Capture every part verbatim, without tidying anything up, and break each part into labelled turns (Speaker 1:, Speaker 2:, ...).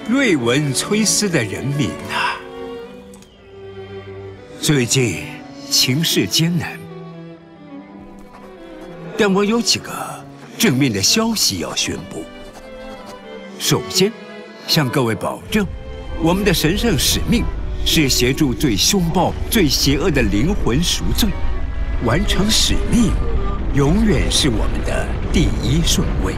Speaker 1: 瑞文崔斯的人民啊，最近情势艰难，但我有几个正面的消息要宣布。首先，向各位保证，我们的神圣使命是协助最凶暴、最邪恶的灵魂赎罪，完成使命永远是我们的第一顺位。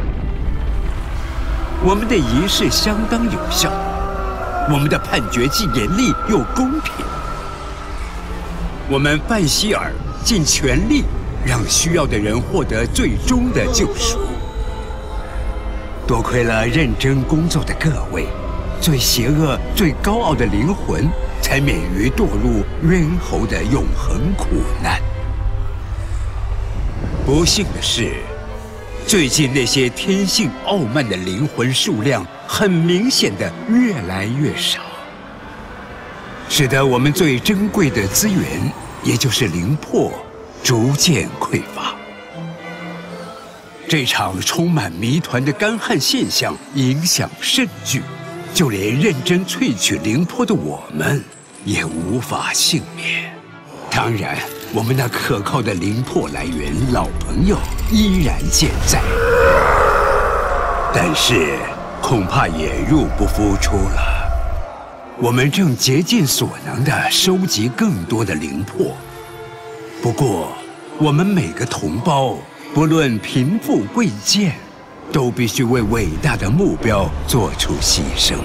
Speaker 1: 我们的仪式相当有效，我们的判决既严厉又公平。我们范希尔尽全力让需要的人获得最终的救赎。多亏了认真工作的各位，最邪恶、最高傲的灵魂才免于堕入冤侯的永恒苦难。不幸的是，最近那些天性傲慢的灵魂数量很明显的越来越少，使得我们最珍贵的资源，也就是灵魄，逐渐匮乏。这场充满谜团的干旱现象影响甚巨，就连认真萃取灵魄的我们也无法幸免。当然，我们那可靠的灵魄来源老朋友依然健在，但是恐怕也入不敷出了。我们正竭尽所能地收集更多的灵魄，不过我们每个同胞，不论贫富贵贱，都必须为伟大的目标做出牺牲。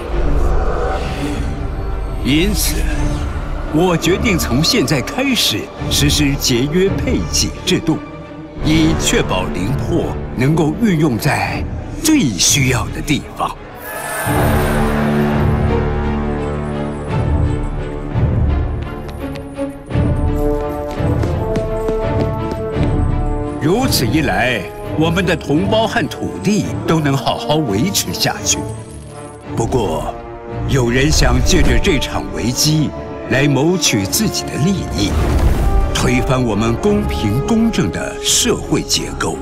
Speaker 1: 因此，我决定从现在开始实施节约配给制度，以确保灵魄能够运用在最需要的地方。如此一来，我们的同胞和土地都能好好维持下去。不过，有人想借着这场危机来谋取自己的利益，推翻我们公平公正的社会结构。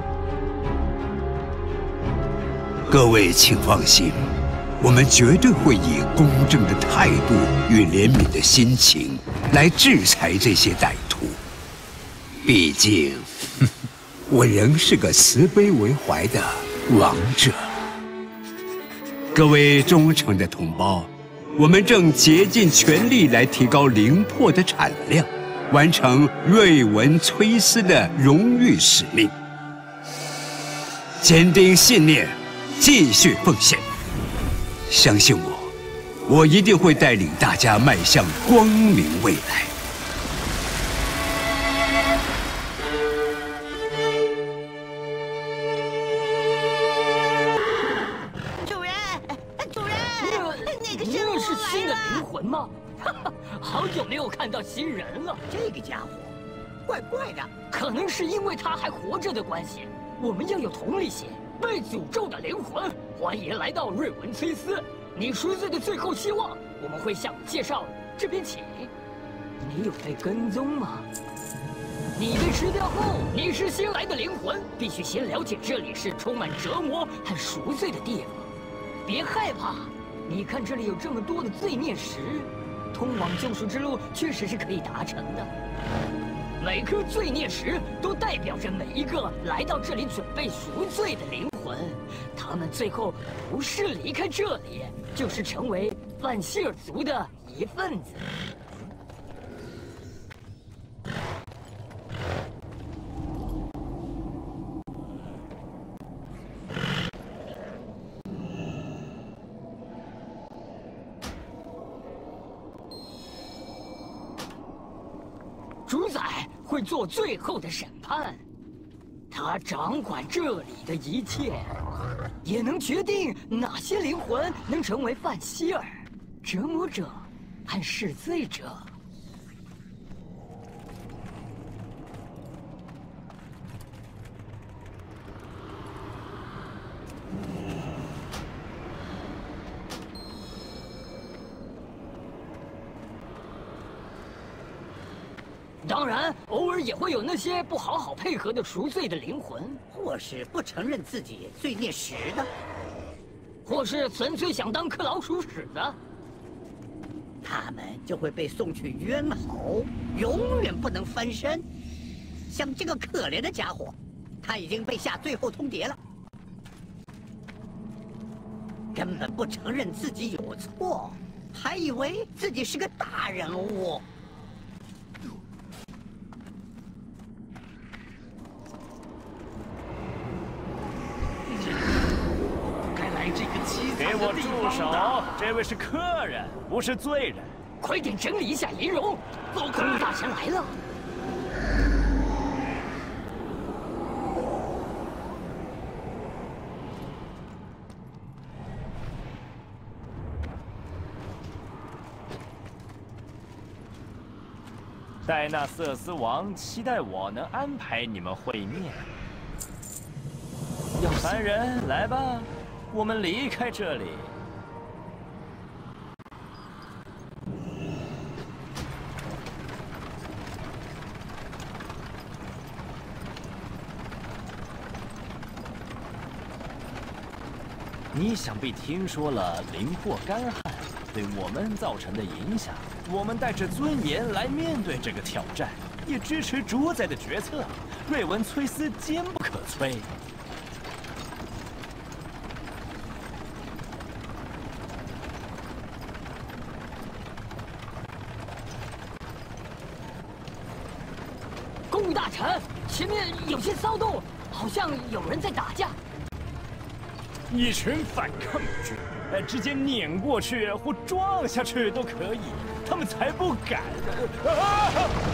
Speaker 1: 各位请放心，我们绝对会以公正的态度与怜悯的心情来制裁这些歹徒。毕竟，我仍是个慈悲为怀的王者。各位忠诚的同胞，我们正竭尽全力来提高灵魄的产量，完成瑞文崔斯的荣誉使命。坚定信念，继续奉献。相信我，我一定会带领大家迈向光明未来。
Speaker 2: 吗？好久没有看到新人了。
Speaker 3: 这个家伙，怪怪的。
Speaker 2: 可能是因为他还活着的关系。我们要有同理心。被诅咒的灵魂，欢迎来到瑞文崔斯，你赎罪的最后希望。我们会向你介绍，这边请。你有被跟踪吗？你被吃掉后，你是新来的灵魂，必须先了解这里是充满折磨和赎罪的地方。别害怕。你看，这里有这么多的罪孽石，通往救赎之路确实是可以达成的。每颗罪孽石都代表着每一个来到这里准备赎罪的灵魂，他们最后不是离开这里，就是成为范希尔族的一份子。主宰会做最后的审判，他掌管这里的一切，也能决定哪些灵魂能成为范希尔、折磨者和弑罪者。当然，偶尔也会有那些不好好配合的赎罪的灵魂，
Speaker 3: 或是不承认自己罪孽石的。
Speaker 2: 或是纯粹想当颗老鼠屎的，
Speaker 3: 他们就会被送去冤侯，永远不能翻身。像这个可怜的家伙，他已经被下最后通牒了，根本不承认自己有错，还以为自己是个大人物。
Speaker 4: 给我住手！这位是客人，不是罪人。
Speaker 2: 快点整理一下仪容，公务大臣来了。
Speaker 4: 戴纳瑟斯王期待我能安排你们会面。凡人，来吧。 我们离开这里。你想必听说了林祸干旱对我们造成的影响。我们带着尊严来面对这个挑战，也支持主宰的决策。瑞文崔斯坚不可摧。
Speaker 2: 公务大臣，前面有些骚动，好像有人在打架。
Speaker 4: 一群反抗军，呃，直接碾过去或撞下去都可以，他们才不敢。啊！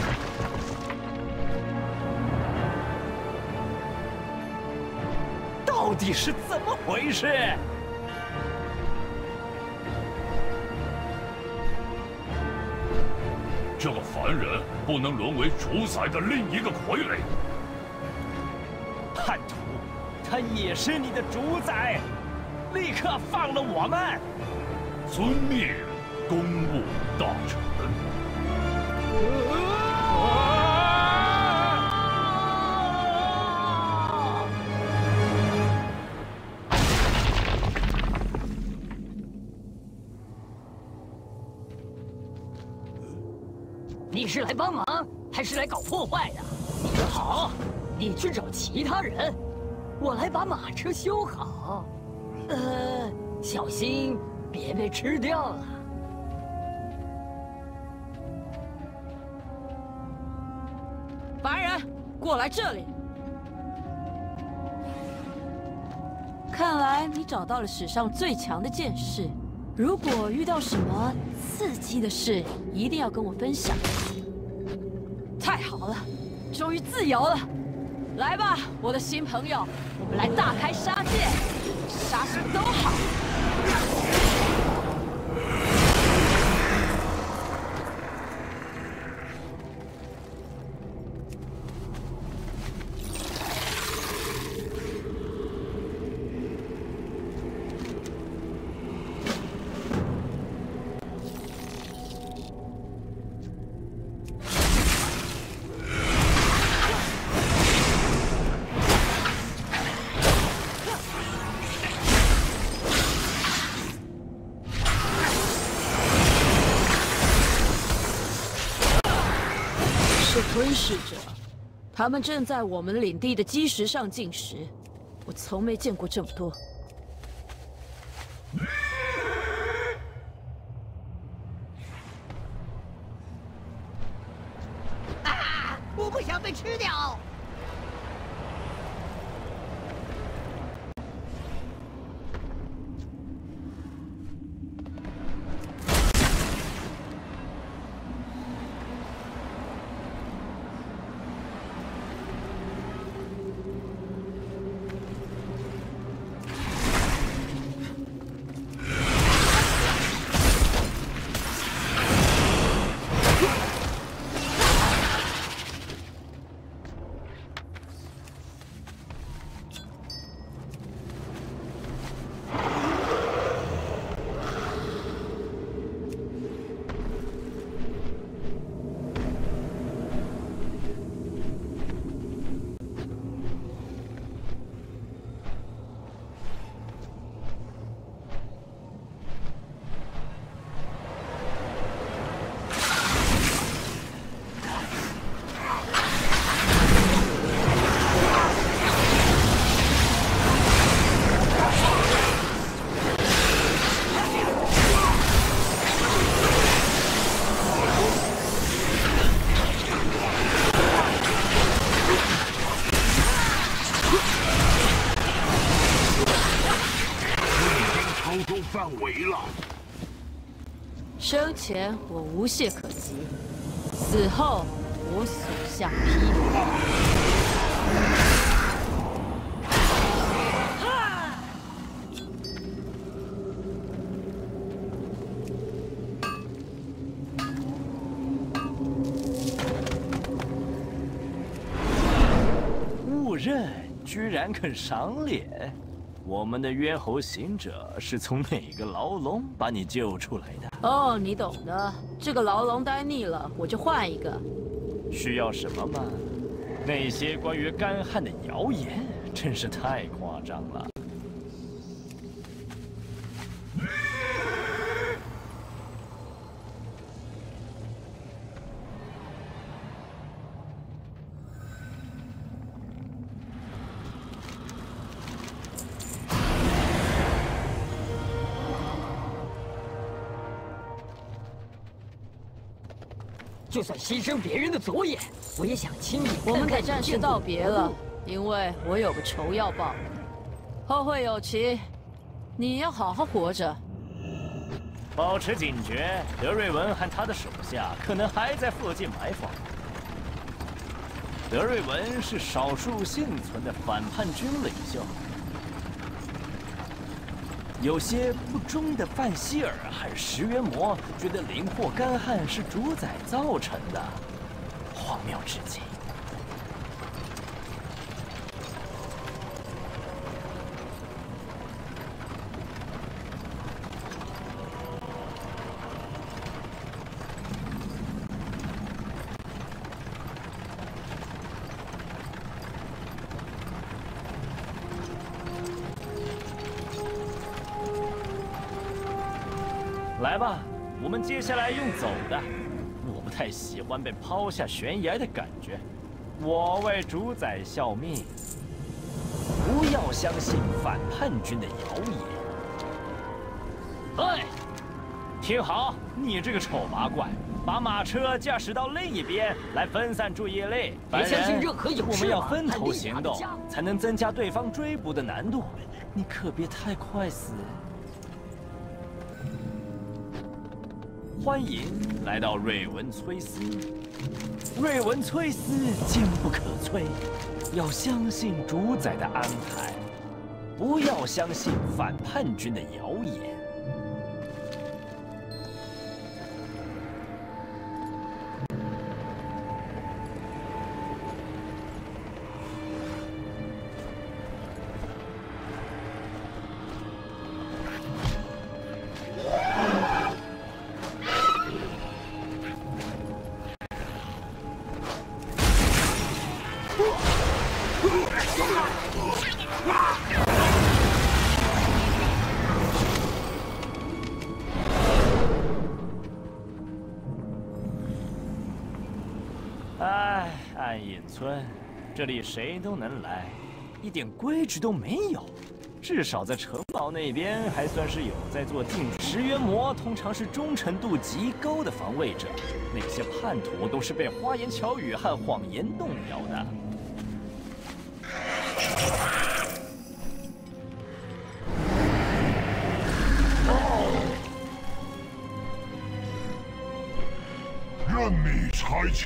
Speaker 4: 到底是怎么回事？
Speaker 5: 这个凡人不能沦为主宰的另一个傀儡。
Speaker 4: 叛徒，他也是你的主宰，立刻放了我们！
Speaker 5: 遵命，公务大臣。
Speaker 2: 你是来帮忙，还是来搞破坏的？好，你去找其他人，我来把马车修好。呃，小心别被吃掉了。
Speaker 6: 白人，过来这里。看来你找到了史上最强的剑士。如果遇到什么刺激的事，一定要跟我分享。太好了，终于自由了！来吧，我的新朋友，我们来大开杀戒，杀什么都好。吞噬者，他们正在我们领地的基石上进食，我从没见过这么多。
Speaker 3: 啊！我不想被吃掉。
Speaker 5: 动范围了。
Speaker 6: 生前我无懈可击，死后我所向披靡。
Speaker 4: 误认，居然肯赏脸！我们的冤侯行者是从哪个牢笼把你救出来的？
Speaker 6: 哦，你懂的。这个牢笼待腻了，我就换一个。
Speaker 4: 需要什么吗？那些关于干旱的谣言真是太夸张了。
Speaker 2: 就算牺牲别人的左眼，我也想亲眼。
Speaker 6: 我们得暂时道别了，因为我有个仇要报。后会有期，你要好好活着。
Speaker 4: 保持警觉，德瑞文和他的手下可能还在附近埋伏。德瑞文是少数幸存的反叛军领袖。 有些不忠的范希尔和石原魔觉得灵祸干旱是主宰造成的，荒谬至极。来吧，我们接下来用走的。我不太喜欢被抛下悬崖的感觉。我为主宰效命。不要相信反叛军的谣言。嘿，听好，你这个丑八怪，把马车驾驶到另一边来分散注意力。
Speaker 2: 别相信任何有
Speaker 4: 我们要分头
Speaker 2: 头
Speaker 4: 行动，才能增加对方追捕的难度。你可别太快死。 欢迎来到瑞文崔斯。瑞文崔斯坚不可摧，要相信主宰的安排，不要相信反叛军的谣言。唉，暗影村，这里谁都能来，一点规矩都没有。至少在城堡那边还算是有在做禁止。石原魔通常是忠诚度极高的防卫者，那些叛徒都是被花言巧语和谎言动摇的。
Speaker 5: 任你差遣。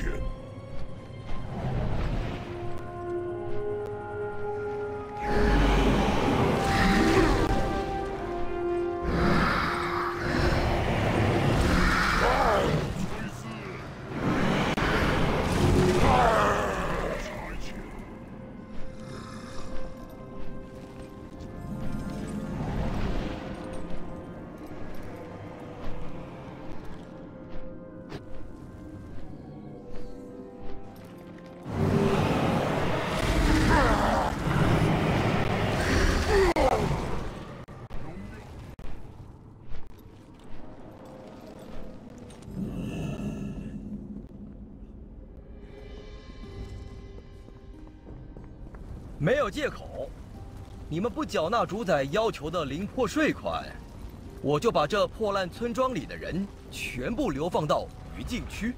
Speaker 7: 没有借口，你们不缴纳主宰要求的灵魄税款，我就把这破烂村庄里的人全部流放到余禁区。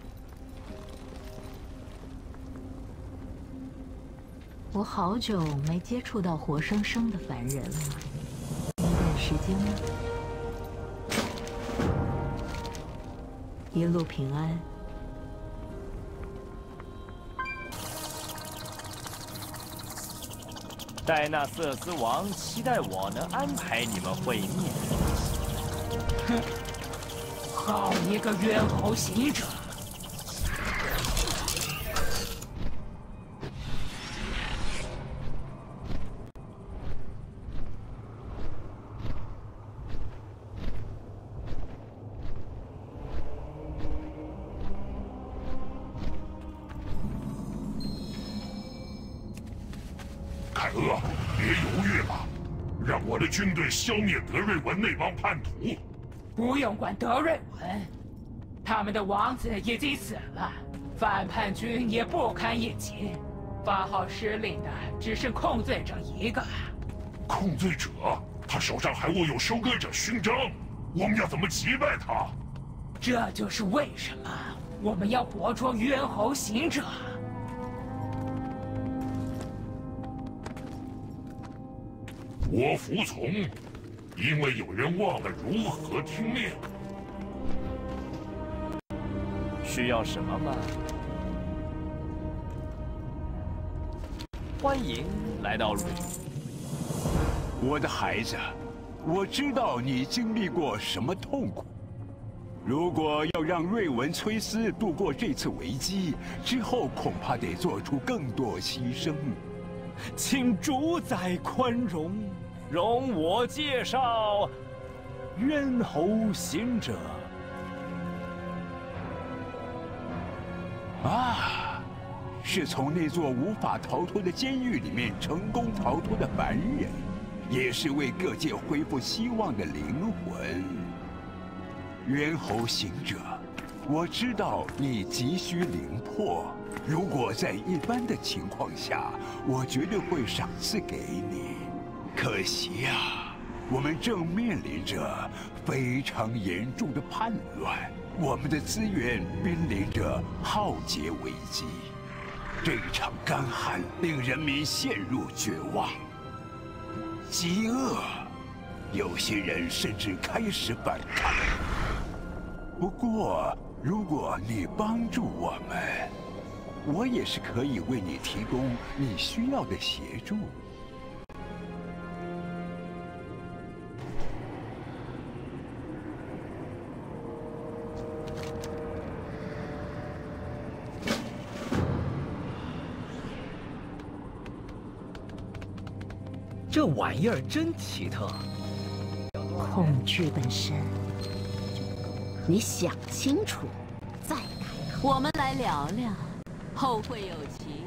Speaker 8: 我好久没接触到活生生的凡人了，你有时间吗？
Speaker 6: 一路平安。
Speaker 4: 戴纳瑟斯王期待我能安排你们会面。
Speaker 8: 哼，好一个冤侯行者！
Speaker 5: 凯厄，别犹豫了，让我的军队消灭德瑞文那帮叛徒。
Speaker 8: 不用管德瑞文，他们的王子已经死了，反叛军也不堪一击，发号施令的只剩控罪者一个。
Speaker 5: 控罪者，他手上还握有收割者勋章，我们要怎么击败他？
Speaker 8: 这就是为什么我们要活捉冤侯行者。
Speaker 5: 我服从，因为有人忘了如何听命。
Speaker 4: 需要什么吗？欢迎来到瑞。
Speaker 1: 我的孩子，我知道你经历过什么痛苦。如果要让瑞文崔斯度过这次危机，之后恐怕得做出更多牺牲。
Speaker 4: 请主宰宽容，容我介绍冤侯行者。
Speaker 1: 啊，是从那座无法逃脱的监狱里面成功逃脱的凡人，也是为各界恢复希望的灵魂。冤侯行者，我知道你急需灵魄。如果在一般的情况下，我绝对会赏赐给你。可惜呀，我们正面临着非常严重的叛乱，我们的资源濒临着浩劫危机。这场干旱令人民陷入绝望，饥饿，有些人甚至开始反抗。不过，如果你帮助我们，我也是可以为你提供你需要的协助。
Speaker 7: 这玩意儿真奇特。
Speaker 9: 恐惧本身，你想清楚再开口。
Speaker 6: 我们来聊聊，后会有期。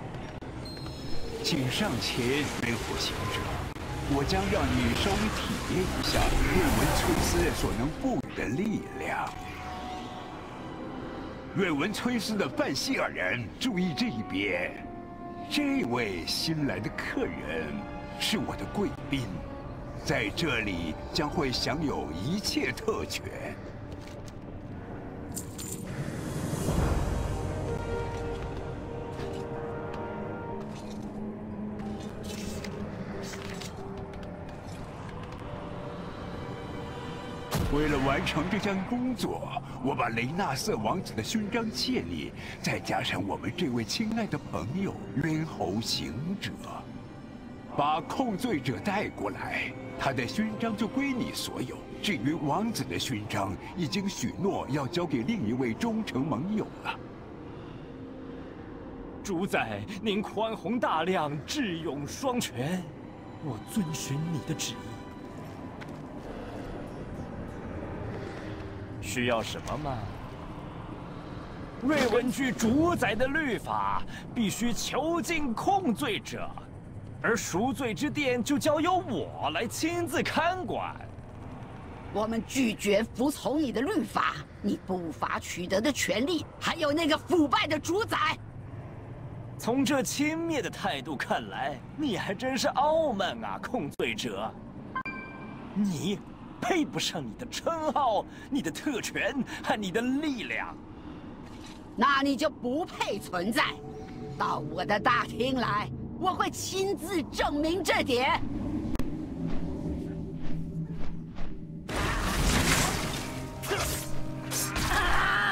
Speaker 1: 请上前，冤侯行者，我将让你稍微体验一下瑞文崔斯所能赋予的力量。瑞文崔斯的范希尔人，注意这一边，这位新来的客人是我的贵宾，在这里将会享有一切特权。为了完成这项工作，我把雷纳瑟王子的勋章借你，再加上我们这位亲爱的朋友冤侯行者，把控罪者带过来，他的勋章就归你所有。至于王子的勋章，已经许诺要交给另一位忠诚盟友了。
Speaker 4: 主宰，您宽宏大量，智勇双全，我遵循你的旨意。需要什么吗？瑞文据主宰的律法，必须囚禁控罪者，而赎罪之殿就交由我来亲自看管。
Speaker 9: 我们拒绝服从你的律法，你不法取得的权利，还有那个腐败的主宰。
Speaker 4: 从这轻蔑的态度看来，你还真是傲慢啊，控罪者！你配不上你的称号、你的特权和你的力量。
Speaker 9: 那你就不配存在。到我的大厅来，我会亲自证明这点。啊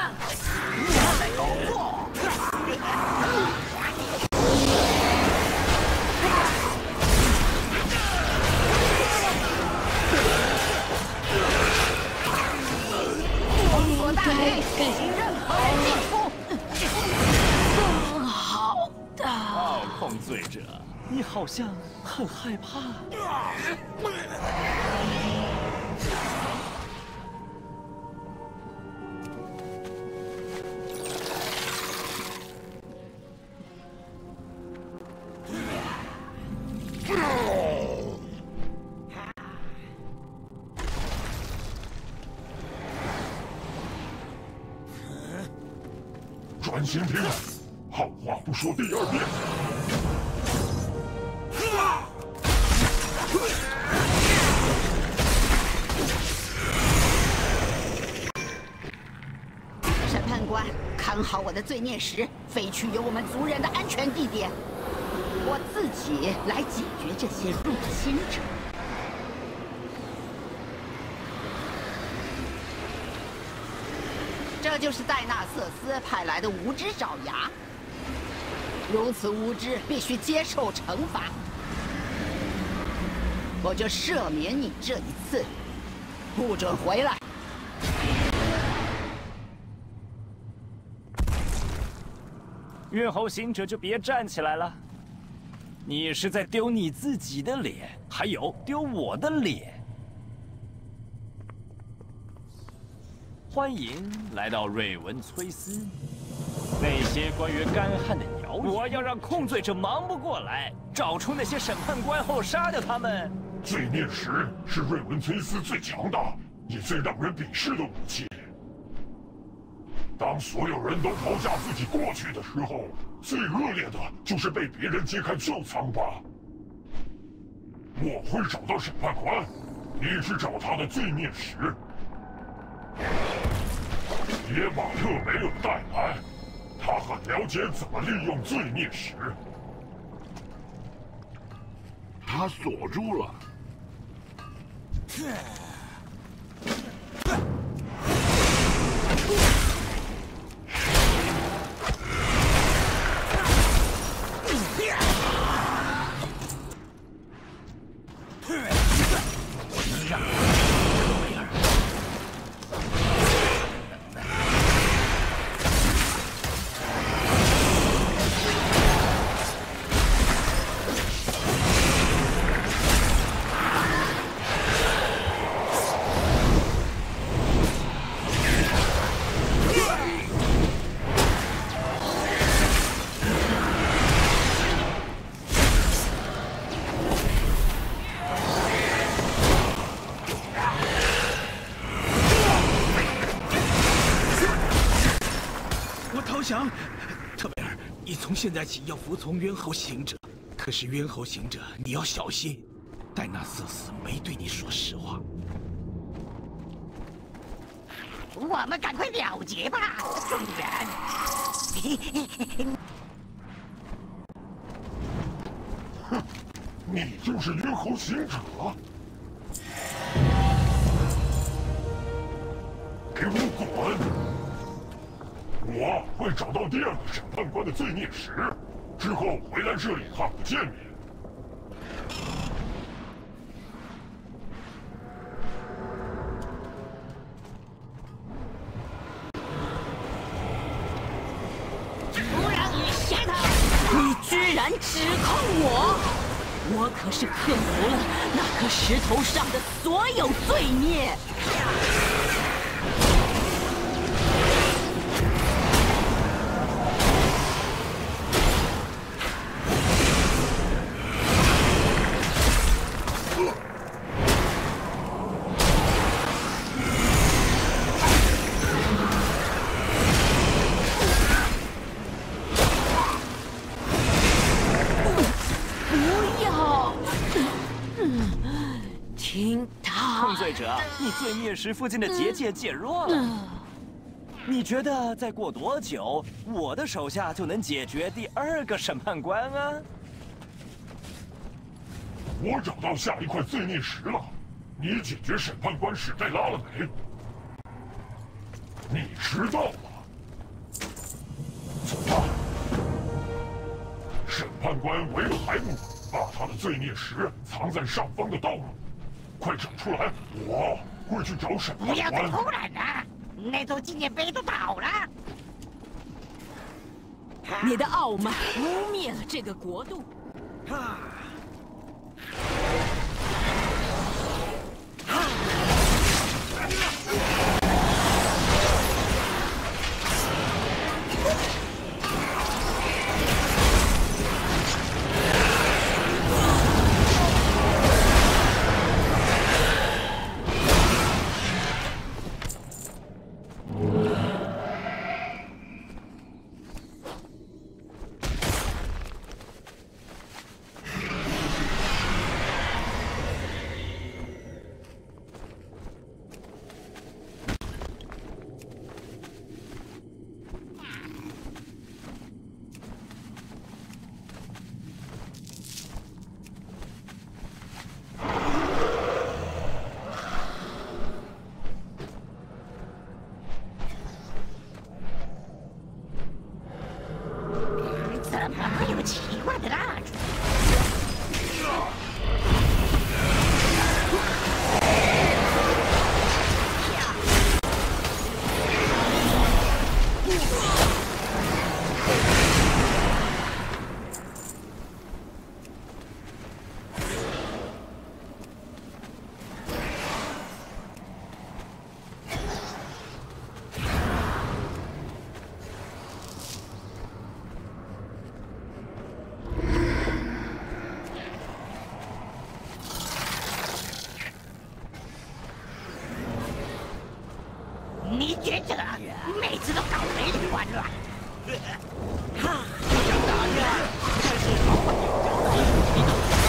Speaker 9: 允许任何人进出。
Speaker 6: 更好的。
Speaker 4: 哦，控罪者，你好像很害怕。
Speaker 5: 专心听，好话不说第二遍。
Speaker 9: 审判官，看好我的罪孽石，飞去有我们族人的安全地点。我自己来解决这些入侵者。这就是戴纳瑟斯派来的无知爪牙，如此无知，必须接受惩罚。我就赦免你这一次，不准回来。
Speaker 4: 猿猴行者就别站起来了，你是在丢你自己的脸，还有丢我的脸。欢迎来到瑞文崔斯。那些关于干旱的谣言，我要让控罪者忙不过来，找出那些审判官后杀掉他们。
Speaker 5: 罪孽石是瑞文崔斯最强大也最让人鄙视的武器。当所有人都抛下自己过去的时候，最恶劣的就是被别人揭开旧疮疤。我会找到审判官，你去找他的罪孽石。野马特没有带来，他很了解怎么利用罪孽石。
Speaker 10: 他锁住了。
Speaker 11: 想，特贝尔，你从现在起要服从猿猴行者。可是猿猴行者，你要小心，戴纳瑟斯没对你说实话。
Speaker 3: 我们赶快了结吧，众人。
Speaker 5: 哼，你就是猿猴行者？给我滚！我会找到第二个审判官的罪孽石，之后回来这里和我见面。
Speaker 3: 不让你写他！
Speaker 6: 你居然指控我！我可是克服了那颗石头上的所有罪孽。
Speaker 4: 控罪者，你罪孽石附近的结界减弱了。你觉得再过多久，我的手下就能解决第二个审判官啊？
Speaker 5: 我找到下一块罪孽石了，你解决审判官史黛拉了没？你迟到了。走吧。审判官维尔海姆把他的罪孽石藏在上方的道路。快找出来！我会去找审判官。
Speaker 3: 不要再偷懒了！
Speaker 9: 那座纪念碑都倒了。
Speaker 6: 你的傲慢污蔑了这个国度。
Speaker 11: 啊！
Speaker 9: 怎么会有奇怪的蜡烛？ 你觉者每次都搞得一团乱。哈，这场打架看是毫无有交代。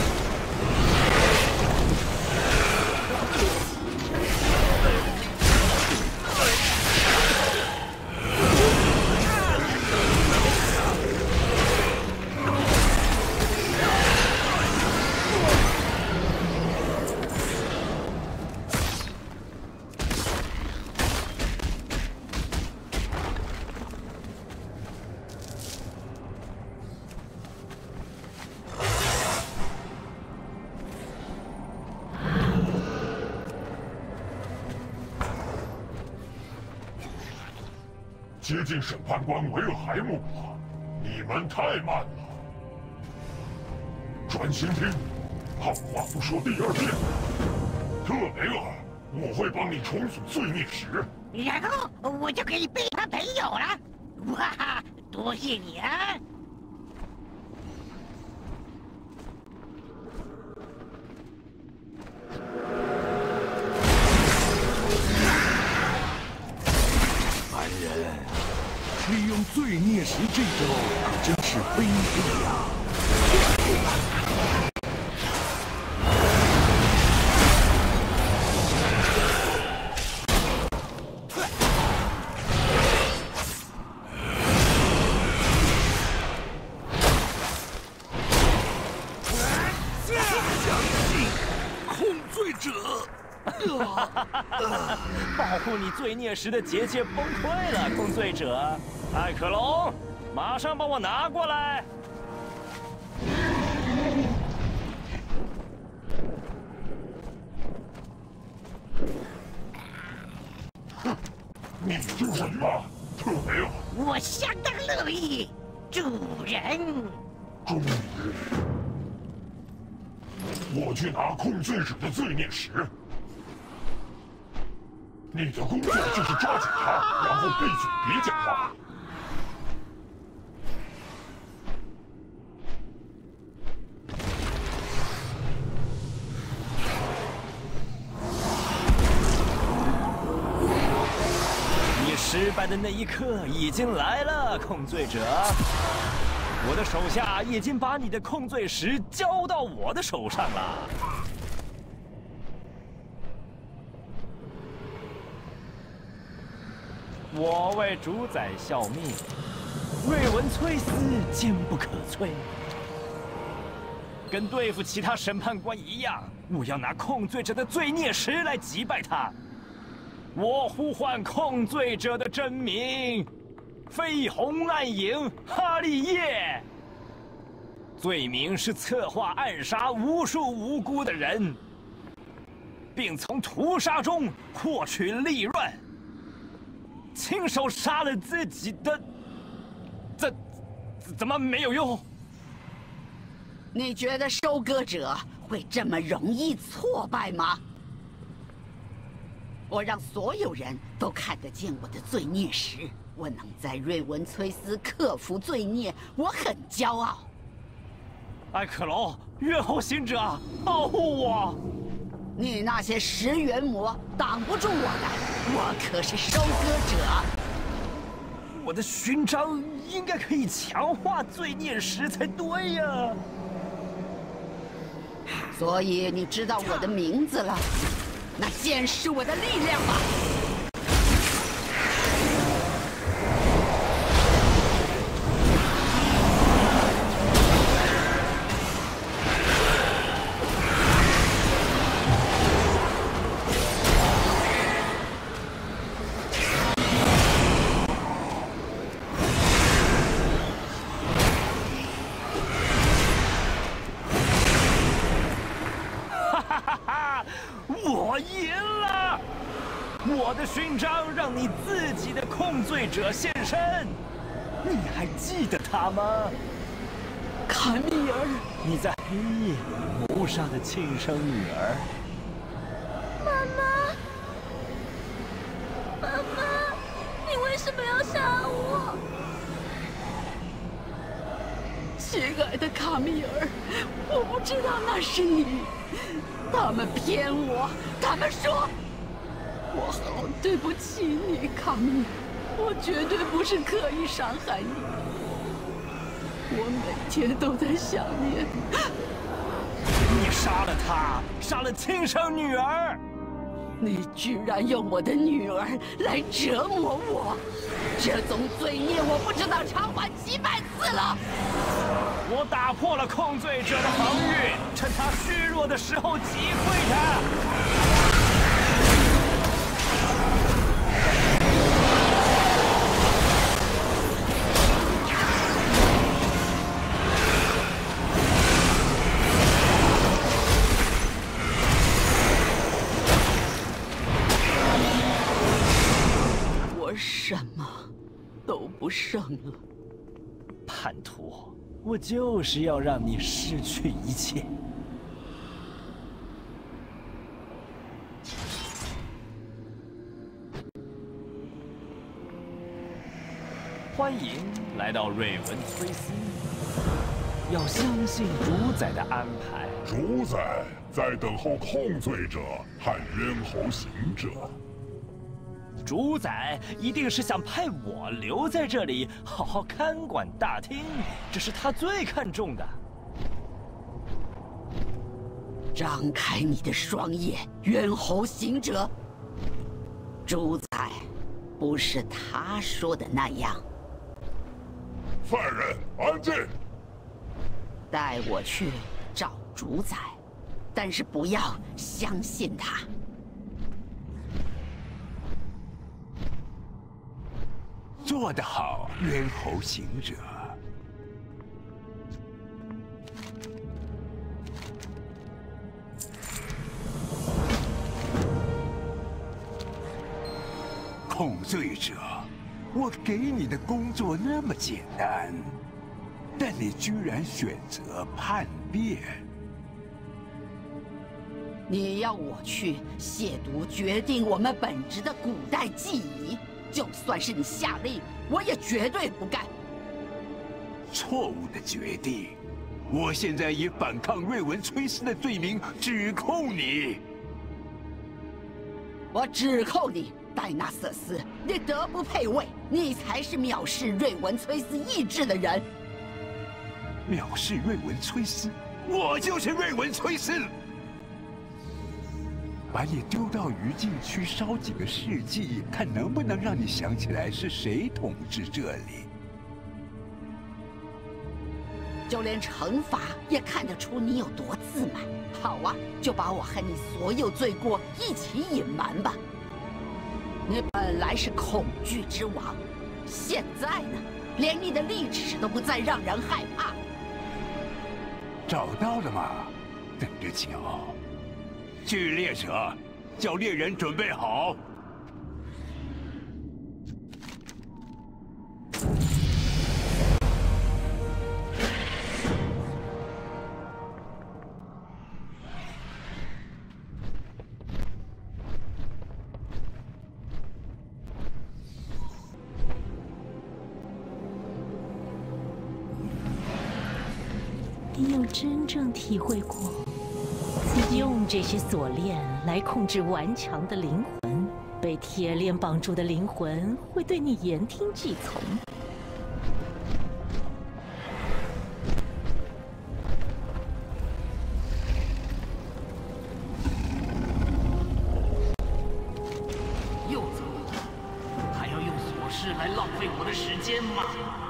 Speaker 5: 接近审判官维尔海姆了，你们太慢了。专心听，好话不说第二遍。特维尔，我会帮你重组罪孽石，
Speaker 9: 然后我就可以背叛朋友了。哇，多谢你啊！
Speaker 11: 利用罪孽石这招可真是卑鄙呀！相信控罪者。
Speaker 4: 保护你罪孽石的结界崩溃了，控罪者。艾克隆，马上帮我拿过来。
Speaker 5: 哼，你就是他，特维尔。
Speaker 9: 我相当乐意，主人。
Speaker 5: 终于，我去拿控罪者的罪孽石。 你的工作就是抓紧他，然后闭嘴别讲话。
Speaker 4: 你失败的那一刻已经来了，控罪者。我的手下已经把你的控罪石交到我的手上了。 我为主宰效命，瑞文崔斯坚不可摧。跟对付其他审判官一样，我要拿控罪者的罪孽石来击败他。我呼唤控罪者的真名：绯红暗影哈利叶。罪名是策划暗杀无数无辜的人，并从屠杀中获取利润。 亲手杀了自己的，怎怎么没有用？
Speaker 9: 你觉得收割者会这么容易挫败吗？我让所有人都看得见我的罪孽时，我能在瑞文崔斯克服罪孽，我很骄傲。
Speaker 4: 艾克隆，月后行者，保护我！
Speaker 9: 你那些食元魔挡不住我的，我可是收割者。
Speaker 4: 我的勋章应该可以强化罪孽石才对呀。
Speaker 9: 所以你知道我的名字了，那见识我的力量吧！
Speaker 4: 我赢了！我的勋章让你自己的控罪者现身，你还记得他吗？卡米尔，你在黑夜里谋杀的亲生女儿。
Speaker 6: 妈妈，妈妈，你为什么要杀我？
Speaker 9: 亲爱的卡米尔，我不知道那是你。他们骗我，他们说，我好对不起你，卡米尔，我绝对不是刻意伤害你，我每天都在想念。
Speaker 4: 你杀了他，杀了亲生女儿，
Speaker 9: 你居然用我的女儿来折磨我，这种罪孽我不知道偿还几百次了。
Speaker 4: 我打破了控罪者的防御，趁他虚弱的时候击溃他。
Speaker 9: 我什么都不剩了，
Speaker 4: 叛徒！我就是要让你失去一切。欢迎来到瑞文崔斯，要相信主宰的安排。
Speaker 5: 主宰在等候控罪者和冤侯行者。
Speaker 4: 主宰一定是想派我留在这里，好好看管大厅，这是他最看重的。
Speaker 9: 张开你的双眼，冤侯行者。主宰，不是他说的那样。
Speaker 5: 犯人，安静！
Speaker 9: 带我去找主宰，但是不要相信他。
Speaker 1: 做得好，冤侯行者。控罪者，我给你的工作那么简单，但你居然选择叛变。
Speaker 9: 你要我去亵渎决定我们本质的古代记忆？就算是你下令，我也绝对不干。
Speaker 1: 错误的决定！我现在以反抗瑞文崔斯的罪名指控你。
Speaker 9: 我指控你，戴纳瑟斯，你德不配位，你才是藐视瑞文崔斯意志的人。
Speaker 1: 藐视瑞文崔斯？我就是瑞文崔斯！把你丢到余烬区烧几个世纪，看能不能让你想起来是谁统治这里。
Speaker 9: 就连惩罚也看得出你有多自满。好啊，就把我和你所有罪过一起隐瞒吧。你本来是恐惧之王，现在呢，连你的利齿都不再让人害怕。
Speaker 1: 找到了吗？等着瞧。巨猎者，叫猎人准备好。
Speaker 12: 你有真正体会过，用这些锁链来控制顽强的灵魂，被铁链绑住的灵魂会对你言听计从。
Speaker 13: 又怎么了？还要用琐事来浪费我的时间吗？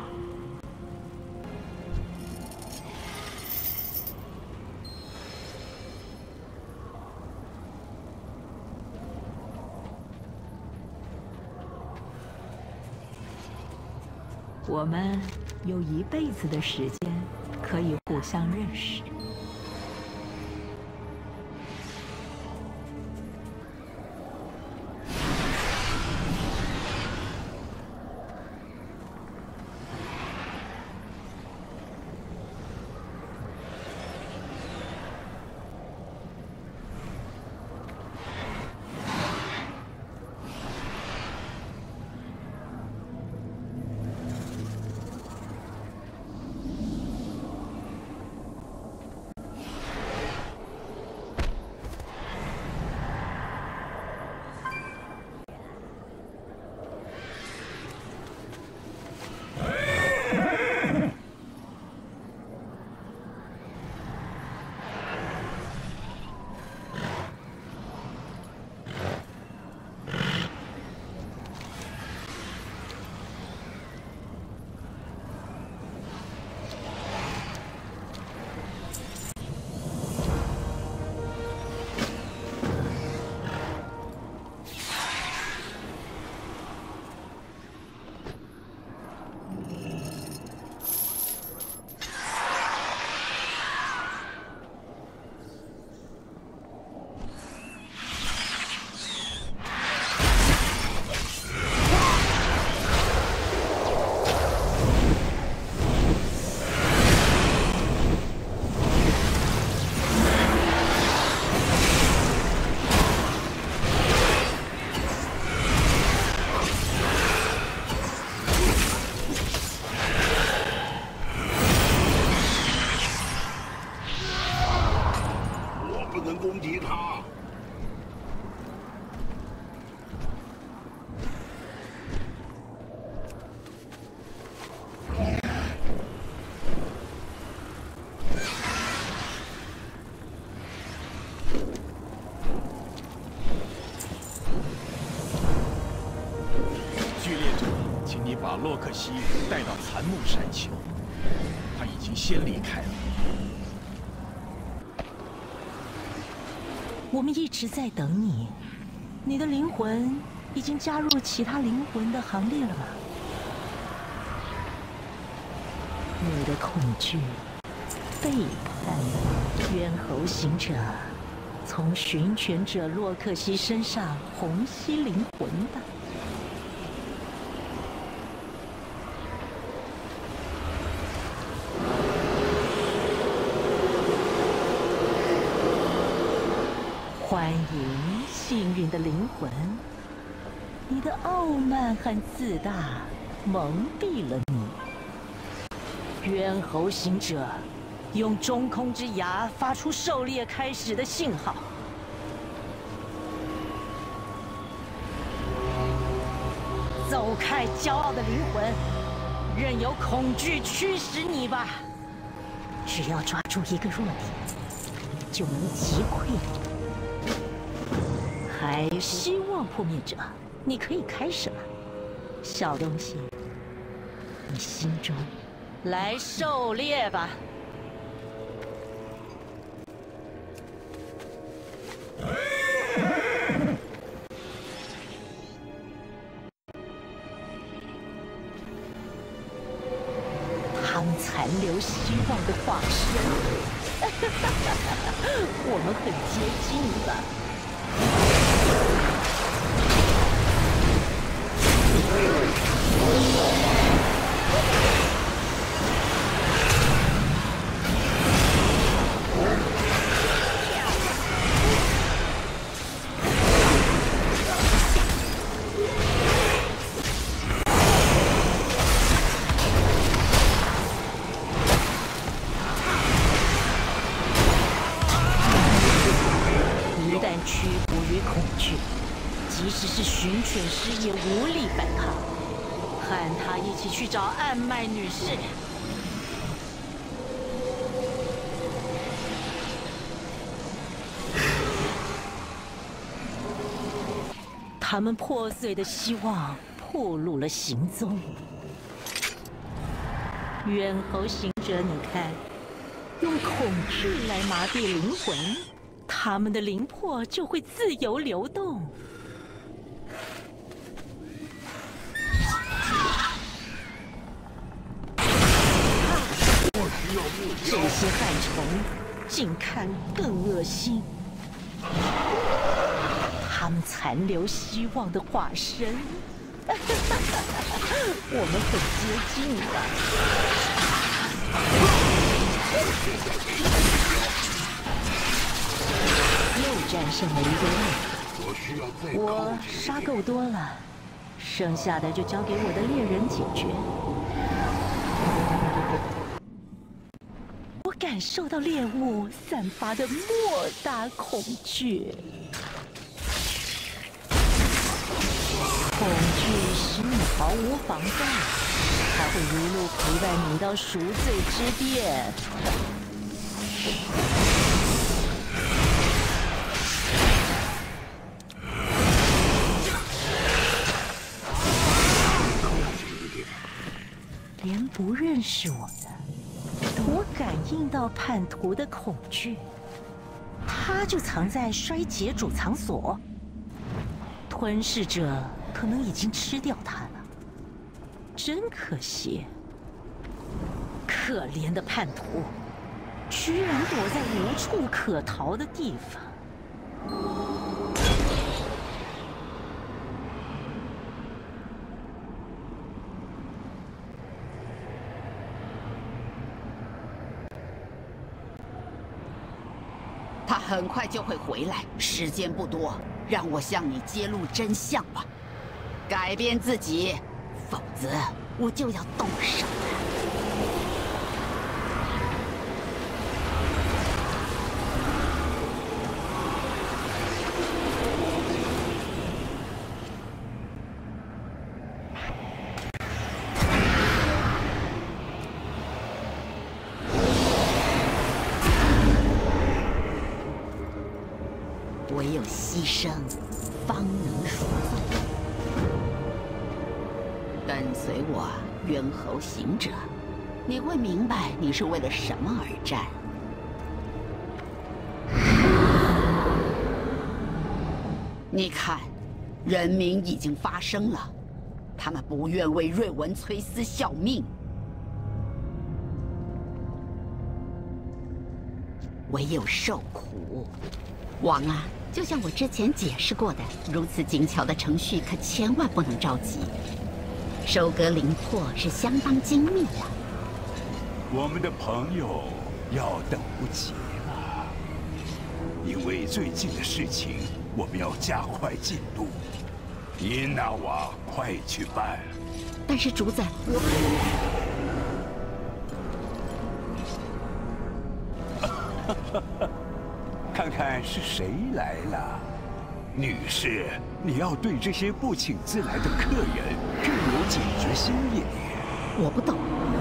Speaker 12: 我们有一辈子的时间可以互相认识。
Speaker 11: 把洛克西带到残木山丘，他已经先离开了。
Speaker 12: 我们一直在等你，你的灵魂已经加入其他灵魂的行列了吗？你的恐惧、背叛、冤猴行者，从寻权者洛克西身上虹吸灵魂吧。 欢迎幸运的灵魂，你的傲慢和自大蒙蔽了你。冤猴行者用中空之牙发出狩猎开始的信号。走开，骄傲的灵魂，任由恐惧驱使你吧。只要抓住一个弱点，就能击溃你。 还希望破灭者，你可以开始了，小东西，你心中来狩猎吧。他们残留希望的化身，我们很接近了。
Speaker 13: 我
Speaker 12: 即使是寻犬师也无力反抗。和他一起去找暗麦女士。他们破碎的希望暴露了行踪。猿猴行者，你看，用恐惧来麻痹灵魂，他们的灵魄就会自由流动。这些害虫，近看更恶心。他们残留希望的化身，我们很接近的。又战胜了一个猎人，我杀够多了，剩下的就交给我的猎人解决。我感受到猎物散发的莫大恐惧。恐惧使你毫无防范，它会一路陪伴你到赎罪之巅。连不认识我的，我感应到叛徒的恐惧，它就藏在衰竭储藏所。吞噬者可能已经吃掉它了，真可惜。可怜的叛徒，居然躲在无处可逃的地方。
Speaker 9: 他很快就会回来，时间不多。让我向你揭露真相吧，改变自己，否则我就要动手了。唯有牺牲，方能赎罪。跟随我，猿猴行者，你会明白你是为了什么而战。你看，人民已经发声了，他们不愿为瑞文崔斯效命，唯有受苦。王啊！就像我之前解释过的，如此精巧的程序可千万不能着急。收割灵魄是相当精密的。
Speaker 1: 我们的朋友要等不及了，因为最近的事情我们要加快进度。因纳瓦，快去办！
Speaker 9: 但是主宰，我
Speaker 1: 看看是谁来了，女士，你要对这些不请自来的客人更有警觉心一点。
Speaker 9: 我不懂。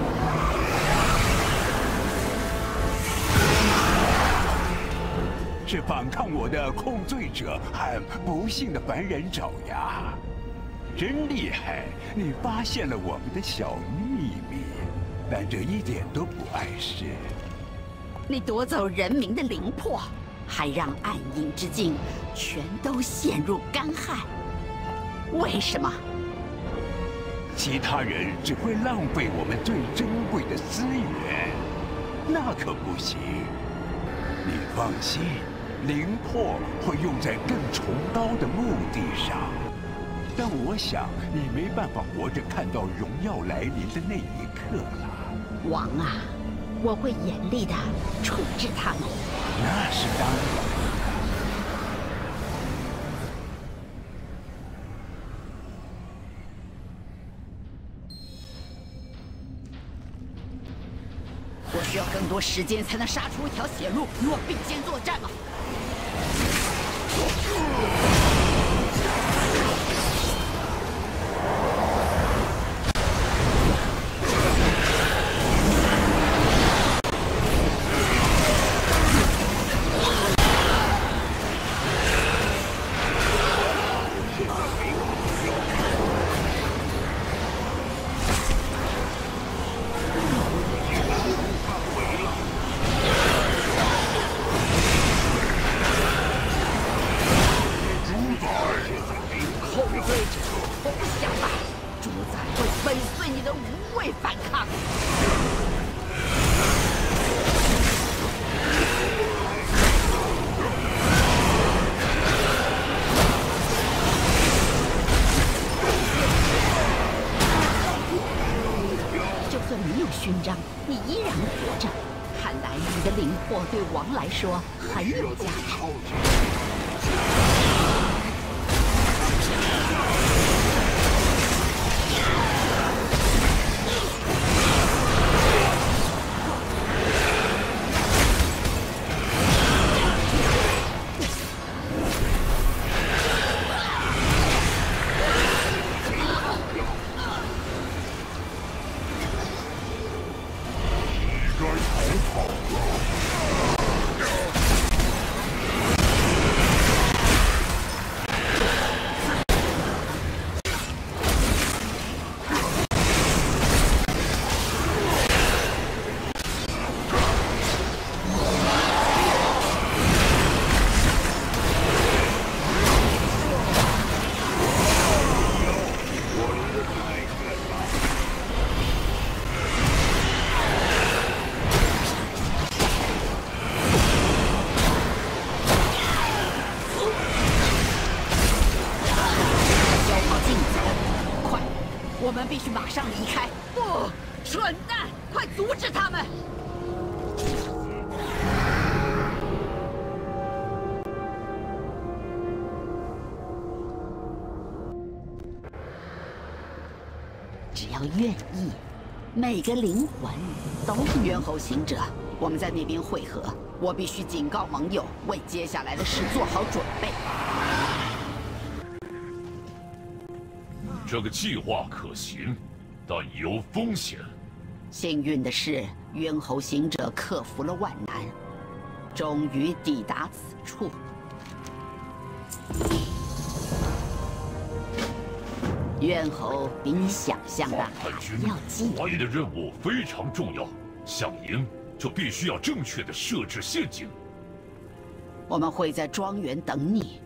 Speaker 1: 是反抗我的控罪者和不幸的凡人爪牙，真厉害！你发现了我们的小秘密，但这一点都不碍事。
Speaker 9: 你夺走人民的灵魄。还让暗影之境全都陷入干旱，为什么？
Speaker 1: 其他人只会浪费我们最珍贵的资源，那可不行。你放心，灵魄会用在更崇高的目的上。但我想你没办法活着看到荣耀来临的那一刻了。
Speaker 9: 王啊！我会严厉的处置他们。
Speaker 1: 那是当然。
Speaker 9: 我需要更多时间才能杀出一条血路，与我并肩作战吗？ 粉碎你的无谓反抗！就算没有勋章，你依然活着。看来你的灵魄对王来说很有价值。 我们必须马上离开！不，蠢蛋，快阻止他们！只要愿意，每个灵魂都是猿猴行者。我们在那边会合。我必须警告盟友，为接下来的事做好准备。
Speaker 5: 这个计划可行，但有风险。
Speaker 9: 幸运的是，猿猴行者克服了万难，终于抵达此处。猿猴比你想象的还要近。
Speaker 5: 华爷的任务非常重要，想赢就必须要正确的设置陷阱。
Speaker 9: 我们会在庄园等你。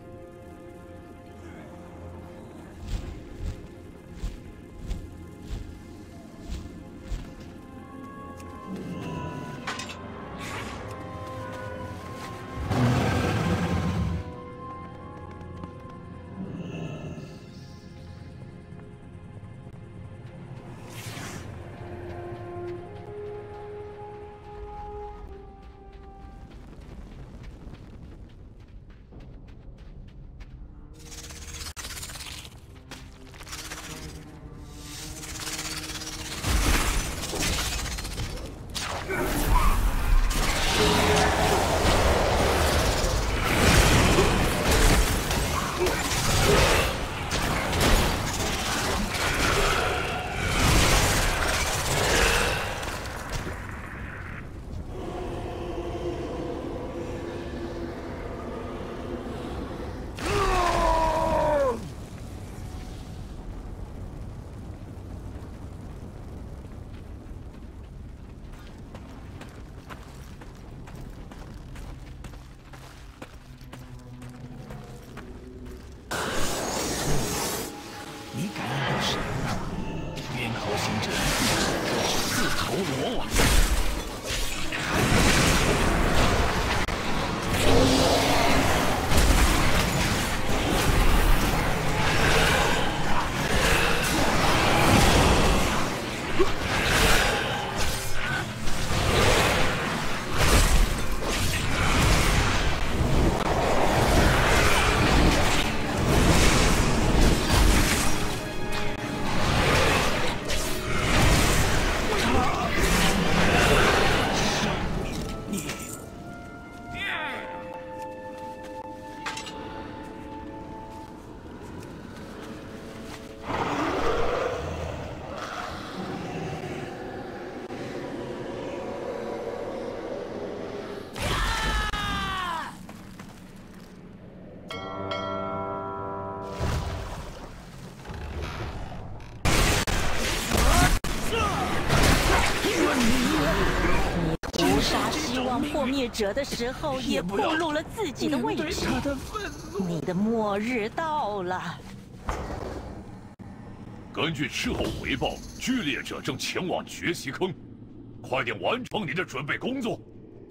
Speaker 12: 破灭者的时候，也暴露了自己的位置。你的末日到了。
Speaker 5: 根据斥候回报，剧烈者正前往绝习坑，快点完成你的准备工作。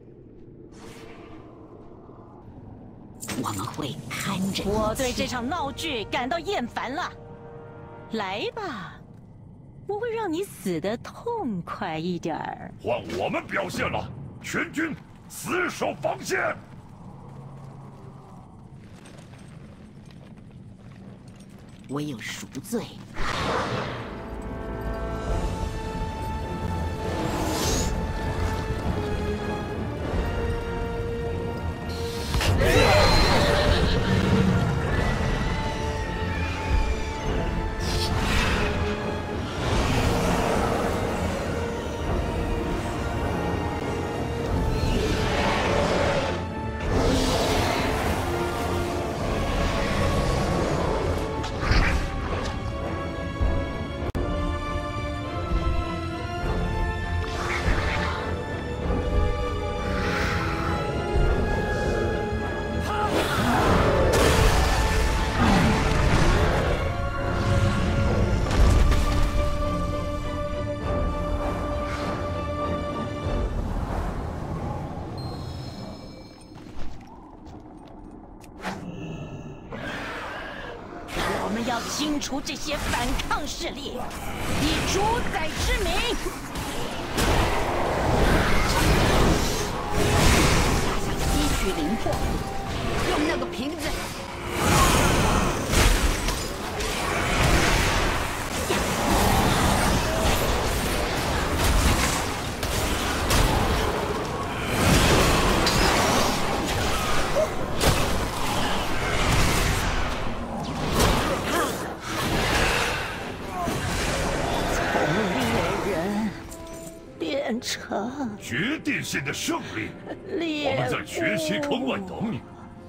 Speaker 12: 我们会看着。我对这场闹剧感到厌烦了。来吧，我会让你死得痛快一点儿。
Speaker 5: 换我们表现了，全军死守防线。
Speaker 12: 唯有赎罪。要清除这些反抗势力，以主宰之名。他想吸取灵魄，用那个瓶子。
Speaker 5: 决定性的胜利，我们在绝习坑外等你。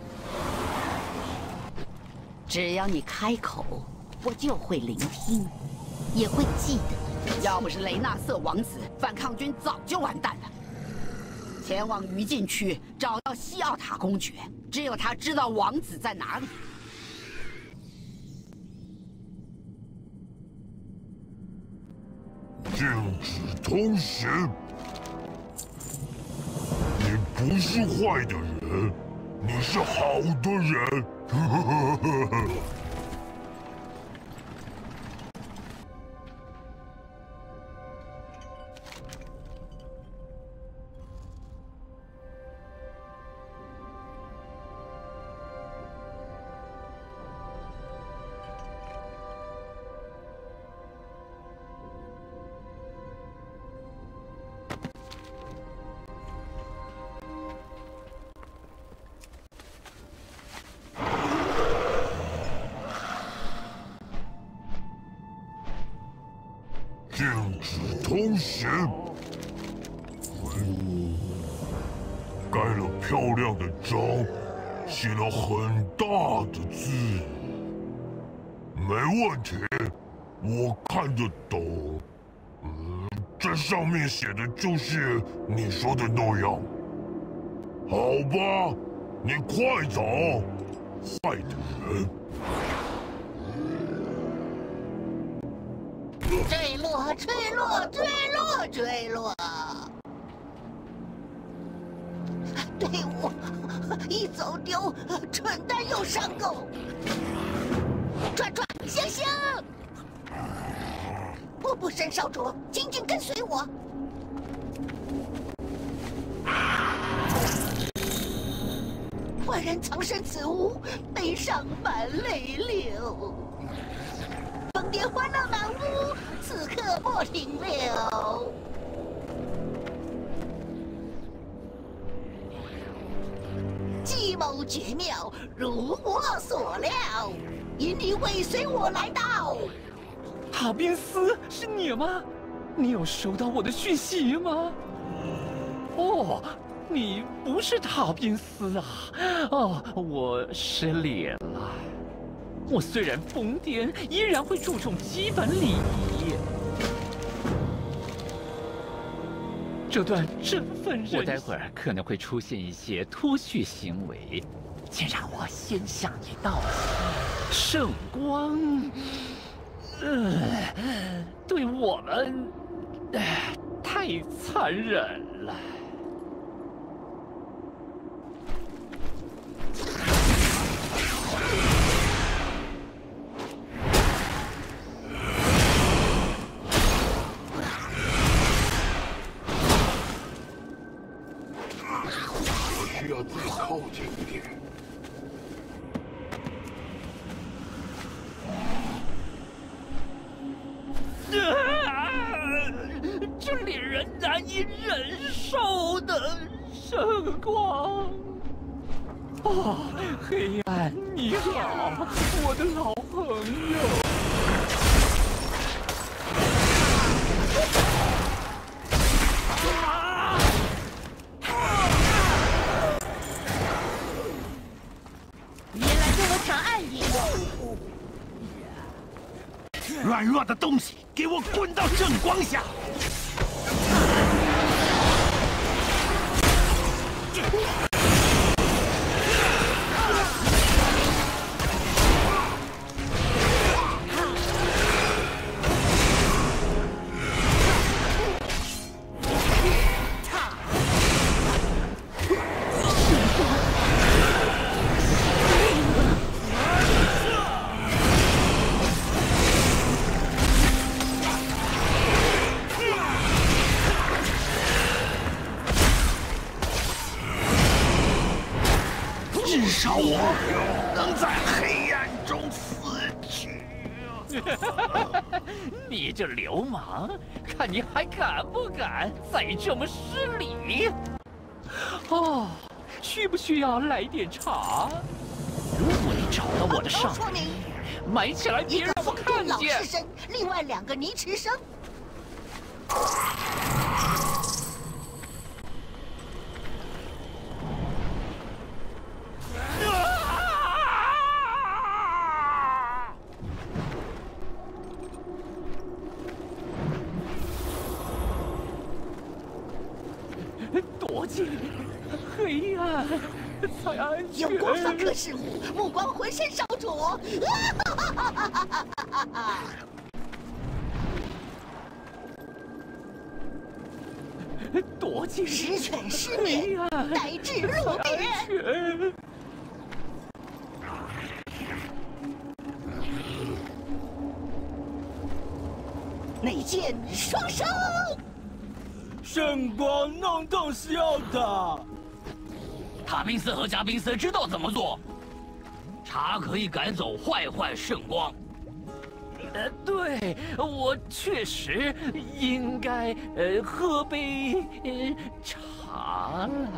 Speaker 12: 只要你开口，我就会聆听，也会记得。要不是雷纳瑟王子，反抗军早就完蛋了。前往余禁区找到西奥塔公爵，只有他知道王子在哪里。
Speaker 10: 禁止通行。你不是坏的人，你是好的人。禁止通行。盖了漂亮的章，写了很大的字。没问题，我看得懂。嗯，这上面写的就是你说的那样。好吧，你快走，坏的人。
Speaker 3: 坠落，坠落，坠落，坠落！队伍一走丢，蠢蛋又上钩。转转，醒醒！步步神少主，紧紧跟随我。我人藏身此屋，悲伤满泪流。疯癫欢乐满屋，此刻莫停留。计谋绝妙，如我所料，引你尾随我来到。
Speaker 4: 塔宾斯，是你吗？你有收到我的讯息吗？哦，你不是塔宾斯啊！哦，我失礼了。我虽然疯癫，依然会注重基本礼仪。这段身份认，我待会儿可能会出现一些脱序行为，请让我先向你道谢。圣光
Speaker 14: 呃，对我们，哎，太残忍了。
Speaker 10: 我需要再靠近一点。
Speaker 14: 这令人难以忍受的圣光！啊，黑暗，你好，我的老朋友。
Speaker 12: 别来跟我抢暗影！
Speaker 11: 软弱的东西，给我滚到正光下！至少我能在黑暗中死去。
Speaker 14: 你这流氓，看你还敢不敢再这么失礼？哦，需不需要来点茶？如果你找到我的上衣，埋起来别让我看见。
Speaker 3: 一个老式生，另外两个泥池生。
Speaker 14: 躲进黑暗才安全。
Speaker 3: 有光方可视物，目光浑身烧灼。
Speaker 14: 躲进
Speaker 3: 十全十美，乃至入殿。内剑双手。
Speaker 7: 圣光弄动小的，
Speaker 13: 塔宾斯和加宾斯知道怎么做。茶可以赶走坏坏圣光。
Speaker 14: 呃，对，我确实应该呃喝杯呃茶来。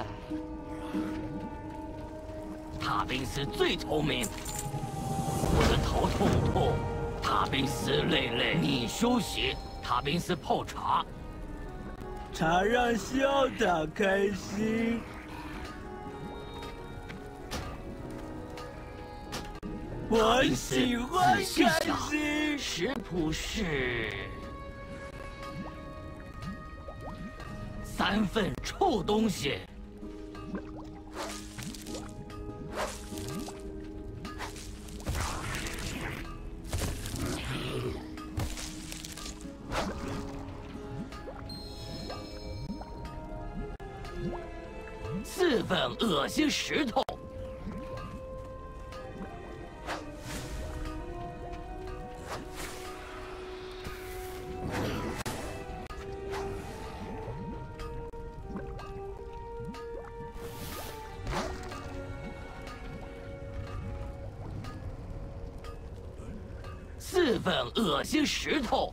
Speaker 13: 塔宾斯最聪明，我的头痛痛，塔宾斯累累，你休息，塔宾斯泡茶。
Speaker 7: 茶让小达开心。我喜欢开心。
Speaker 13: 食谱是三份臭东西。四份恶心石头，四份恶心石头。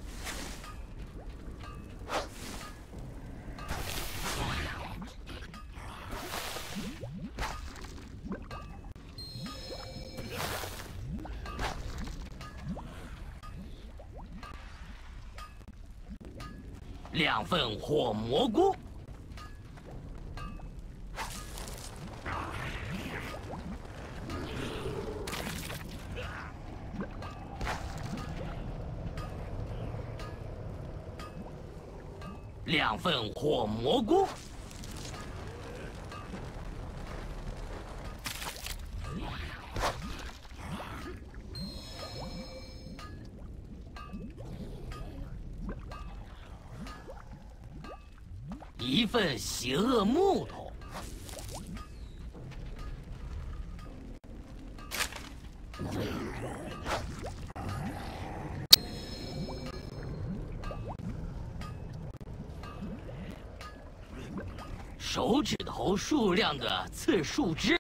Speaker 13: 两份火蘑菇，两份火蘑菇， 一份邪恶木头。手指头数量的刺树枝。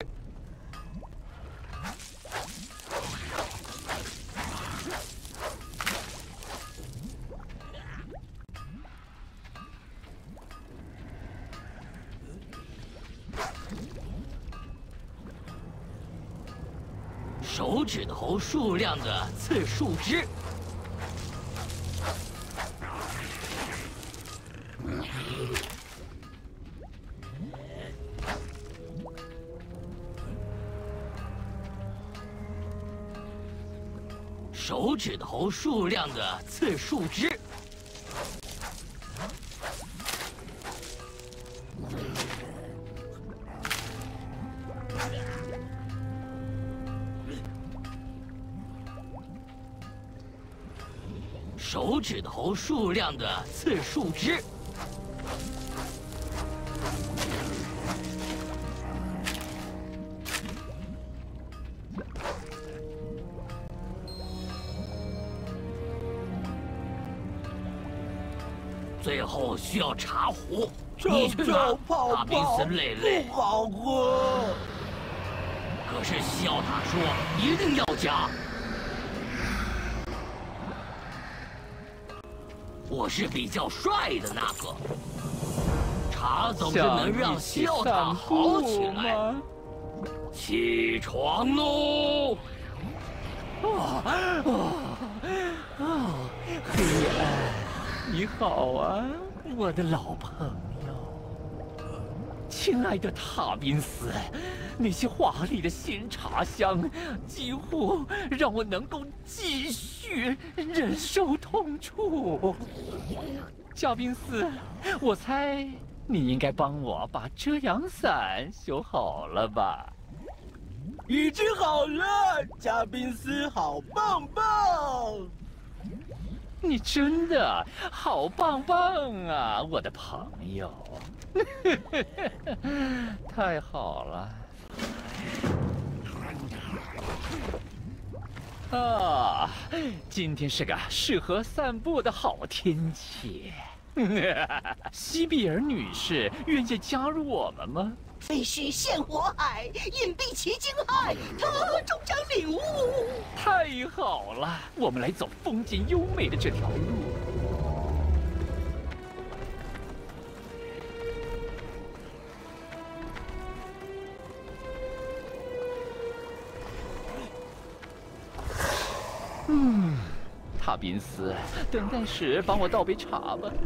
Speaker 13: 手指头数量的刺树枝，手指头数量的刺树枝。 手指头数量的刺树枝，最后需要茶壶，你去拿。塔宾斯累累
Speaker 11: 不好喝。
Speaker 13: 可是西奥塔说一定要加。 我是比较帅的那个，茶总是能让西奥塔好起来。起床喽！
Speaker 14: 哦哦哦，黑暗，你好啊，我的老朋友，亲爱的塔宾斯，那些华丽的新茶香，几乎让我能够继续忍受痛楚。加宾斯，我猜你应该帮我把遮阳伞修好了吧？
Speaker 11: 已经好了，加宾斯，好棒棒！
Speaker 14: 你真的好棒棒啊，我的朋友！太好了！ 啊，今天是个适合散步的好天气。西比尔女士愿意加入我们吗？
Speaker 3: 废墟现火海，隐蔽奇惊骇，他终将领悟。
Speaker 14: 太好了，我们来走风景优美的这条路。 嗯，塔宾斯，等待时帮我倒杯茶吧。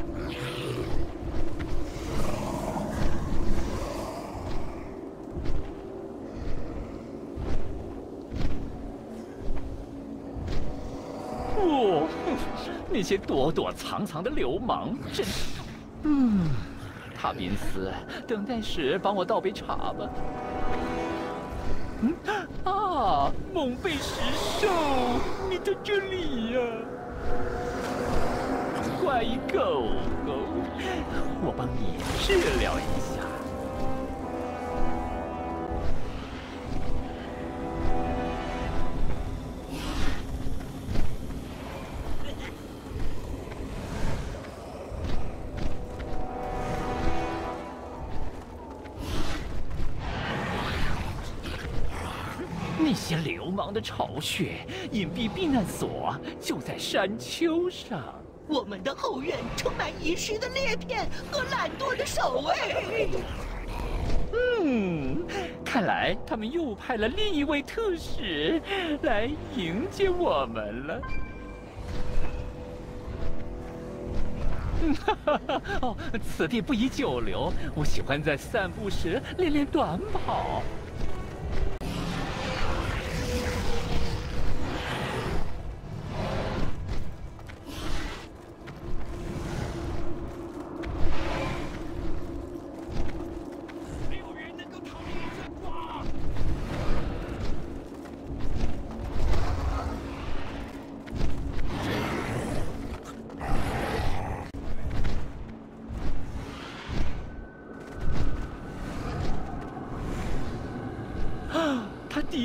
Speaker 14: 哦，那些躲躲藏藏的流氓真……嗯，塔宾斯，等待时帮我倒杯茶吧。 嗯啊，蒙贝石兽，你在这里呀、啊！乖狗狗，我帮你治疗一下。那些流氓的巢穴、隐蔽避难所就在山丘上。
Speaker 3: 我们的后院充满遗失的裂片和懒惰的守卫。
Speaker 14: 嗯，看来他们又派了另一位特使来迎接我们了。哈哈哈！哦，此地不宜久留，我喜欢在散步时练练短跑。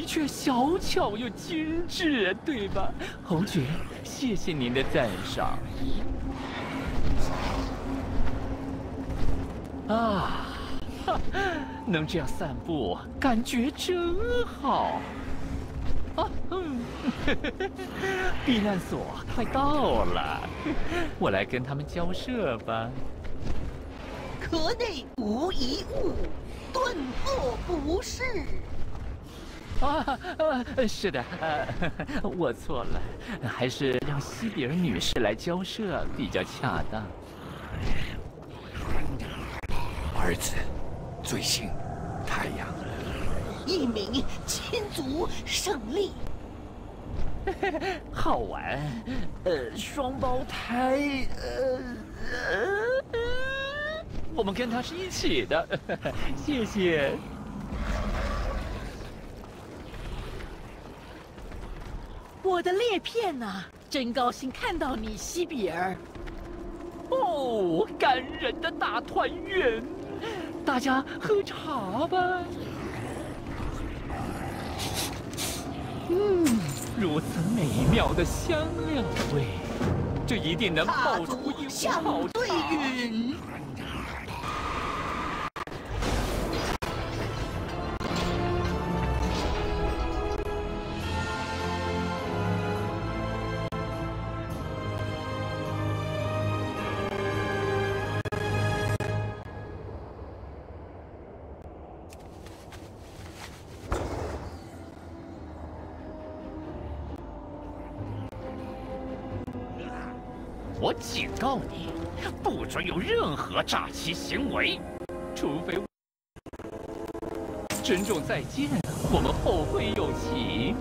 Speaker 14: 的确小巧又精致，对吧，侯爵？谢谢您的赞赏。啊，哈，能这样散步，感觉真好。啊，嗯，避难所快到了，我来跟他们交涉吧。
Speaker 12: 壳内无一物，顿作不是。
Speaker 14: 啊，呃，是的，呃，我错了，还是让西比尔女士来交涉比较恰当。
Speaker 1: 儿子，最新太阳。
Speaker 12: 一鸣亲族胜利。
Speaker 14: 好玩，呃，双胞胎，呃呃，我们跟他是一起的，谢谢。
Speaker 12: 我的裂片呐，真高兴看到你，西比尔。
Speaker 14: 哦，感人的大团圆，大家喝茶吧。嗯，如此美妙的香料味，这一定能爆出一壶好
Speaker 12: 对韵。
Speaker 14: 我警告你，不准有任何诈欺行为，除非珍重再见，我们后会有期。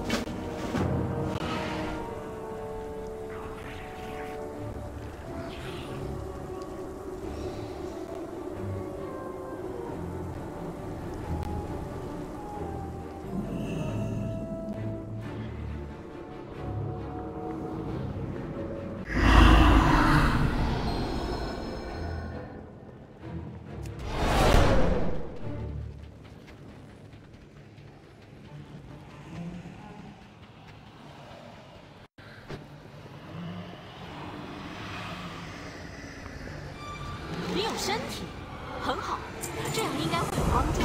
Speaker 6: 你有身体，很好，这样应该会有帮助。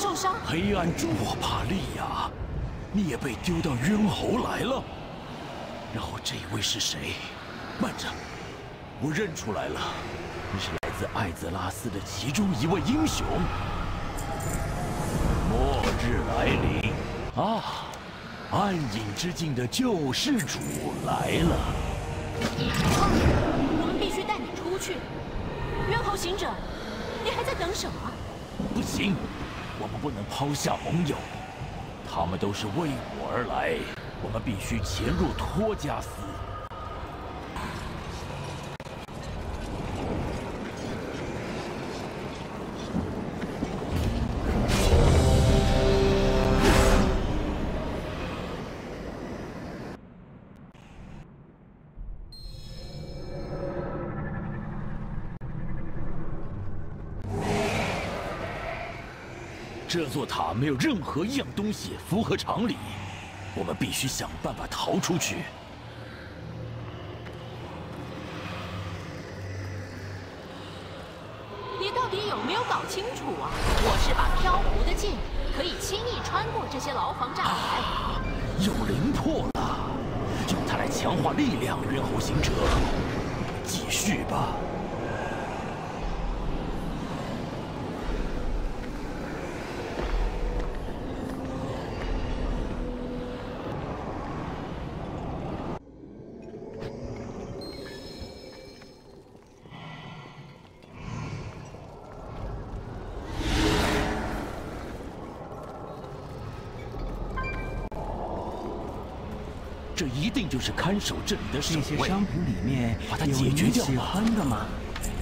Speaker 6: 受伤。
Speaker 4: 黑暗朱帕利亚，你也被丢到冤侯来了。然后这位是谁？慢着，我认出来了，你是来自艾泽拉斯的其中一位英雄。末日来临啊！暗影之境的救世主来了。
Speaker 6: 我们必须带你出去。冤侯行者，你还在等什么？
Speaker 4: 不行，我们不能抛下盟友，他们都是为我而来，我们必须潜入托加斯。这座塔没有任何一样东西符合常理，我们必须想办法逃出去。
Speaker 6: 你到底有没有搞清楚啊？我是把漂浮的剑，可以轻易穿过这些牢房栅栏。
Speaker 4: 啊，有灵魄了，用它来强化力量，冤侯行者，继续吧。这一定就是看守这里的守卫。
Speaker 11: 这些商品里面
Speaker 4: 把它解决掉吧。
Speaker 11: 有你喜欢的吗？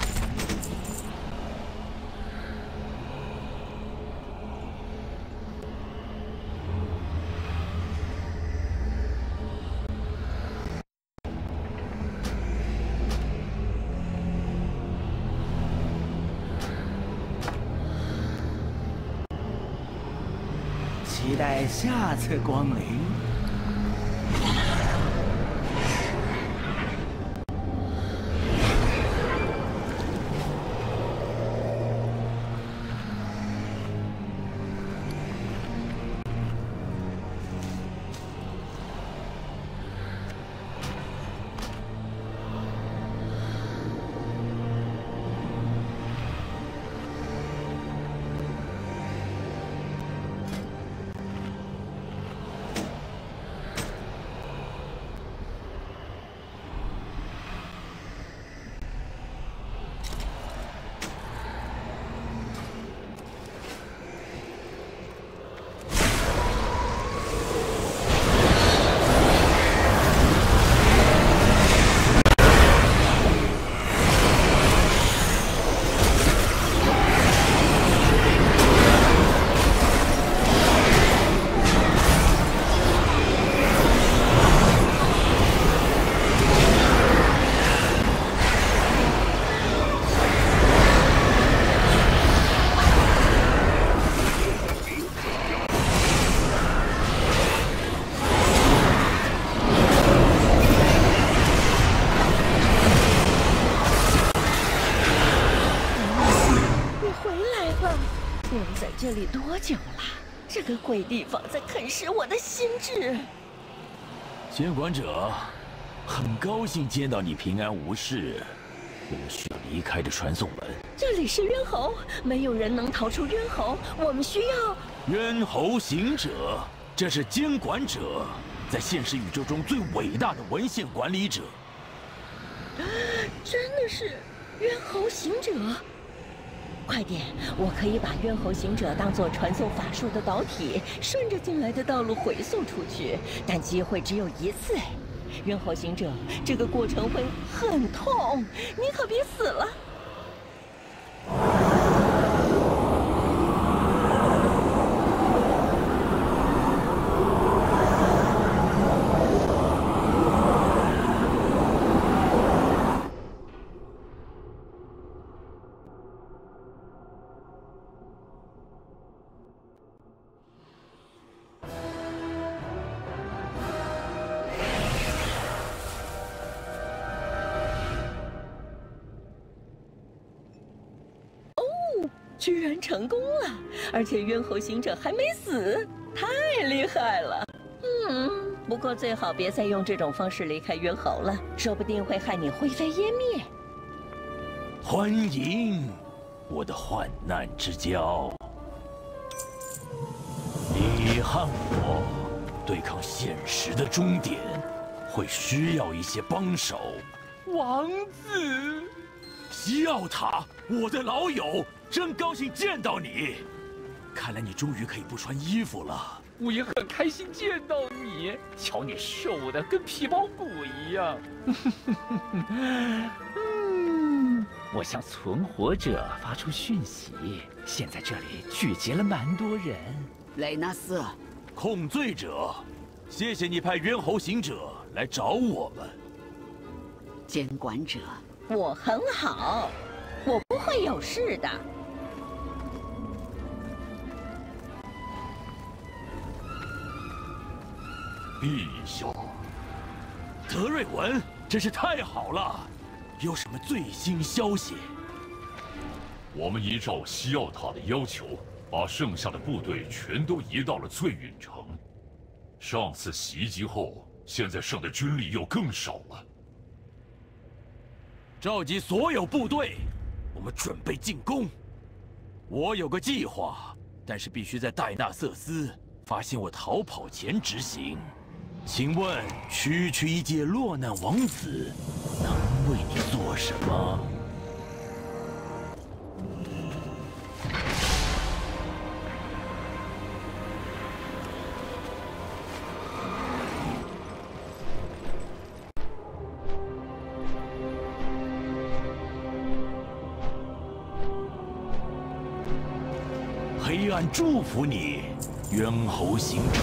Speaker 11: 期待下次光临。
Speaker 12: 这里多久了？这个鬼地方在啃食我的心智。
Speaker 4: 监管者，很高兴见到你平安无事。我们需要离开的传送门。
Speaker 12: 这里是冤侯，没有人能逃出冤侯。我们需要
Speaker 4: 冤侯行者，这是监管者，在现实宇宙中最伟大的文献管理者。
Speaker 12: 真的是冤侯行者。快点！我可以把冤侯行者当作传送法术的导体，顺着进来的道路回送出去，但机会只有一次。冤侯行者，这个过程会很痛，你可别死了。 居然成功了，而且冤侯行者还没死，太厉害了。嗯，不过最好别再用这种方式离开冤侯了，说不定会害你灰飞烟灭。
Speaker 4: 欢迎，我的患难之交。你和我对抗现实的终点，会需要一些帮手。王子，西奥塔，我的老友，真高兴见到你。看来你终于可以不穿衣服了。
Speaker 14: 我也很开心见到你，瞧你瘦的跟皮包骨一样。嗯，我向存活者发出讯息，现在这里聚集了蛮多人。
Speaker 3: 雷纳斯，
Speaker 4: 控罪者，谢谢你派冤侯行者来找我们。
Speaker 3: 监管者，
Speaker 12: 我很好，我不会有事的。
Speaker 4: 陛下，德瑞文，真是太好了！有什么最新消息？
Speaker 5: 我们依照西奥塔的要求，把剩下的部队全都移到了翠陨城。上次袭击后，现在剩的军力又更少了。
Speaker 4: 召集所有部队，我们准备进攻。我有个计划，但是必须在戴纳瑟斯发现我逃跑前执行。请问，区区一介落难王子，能为你做什么？黑暗祝福你，冤侯行者。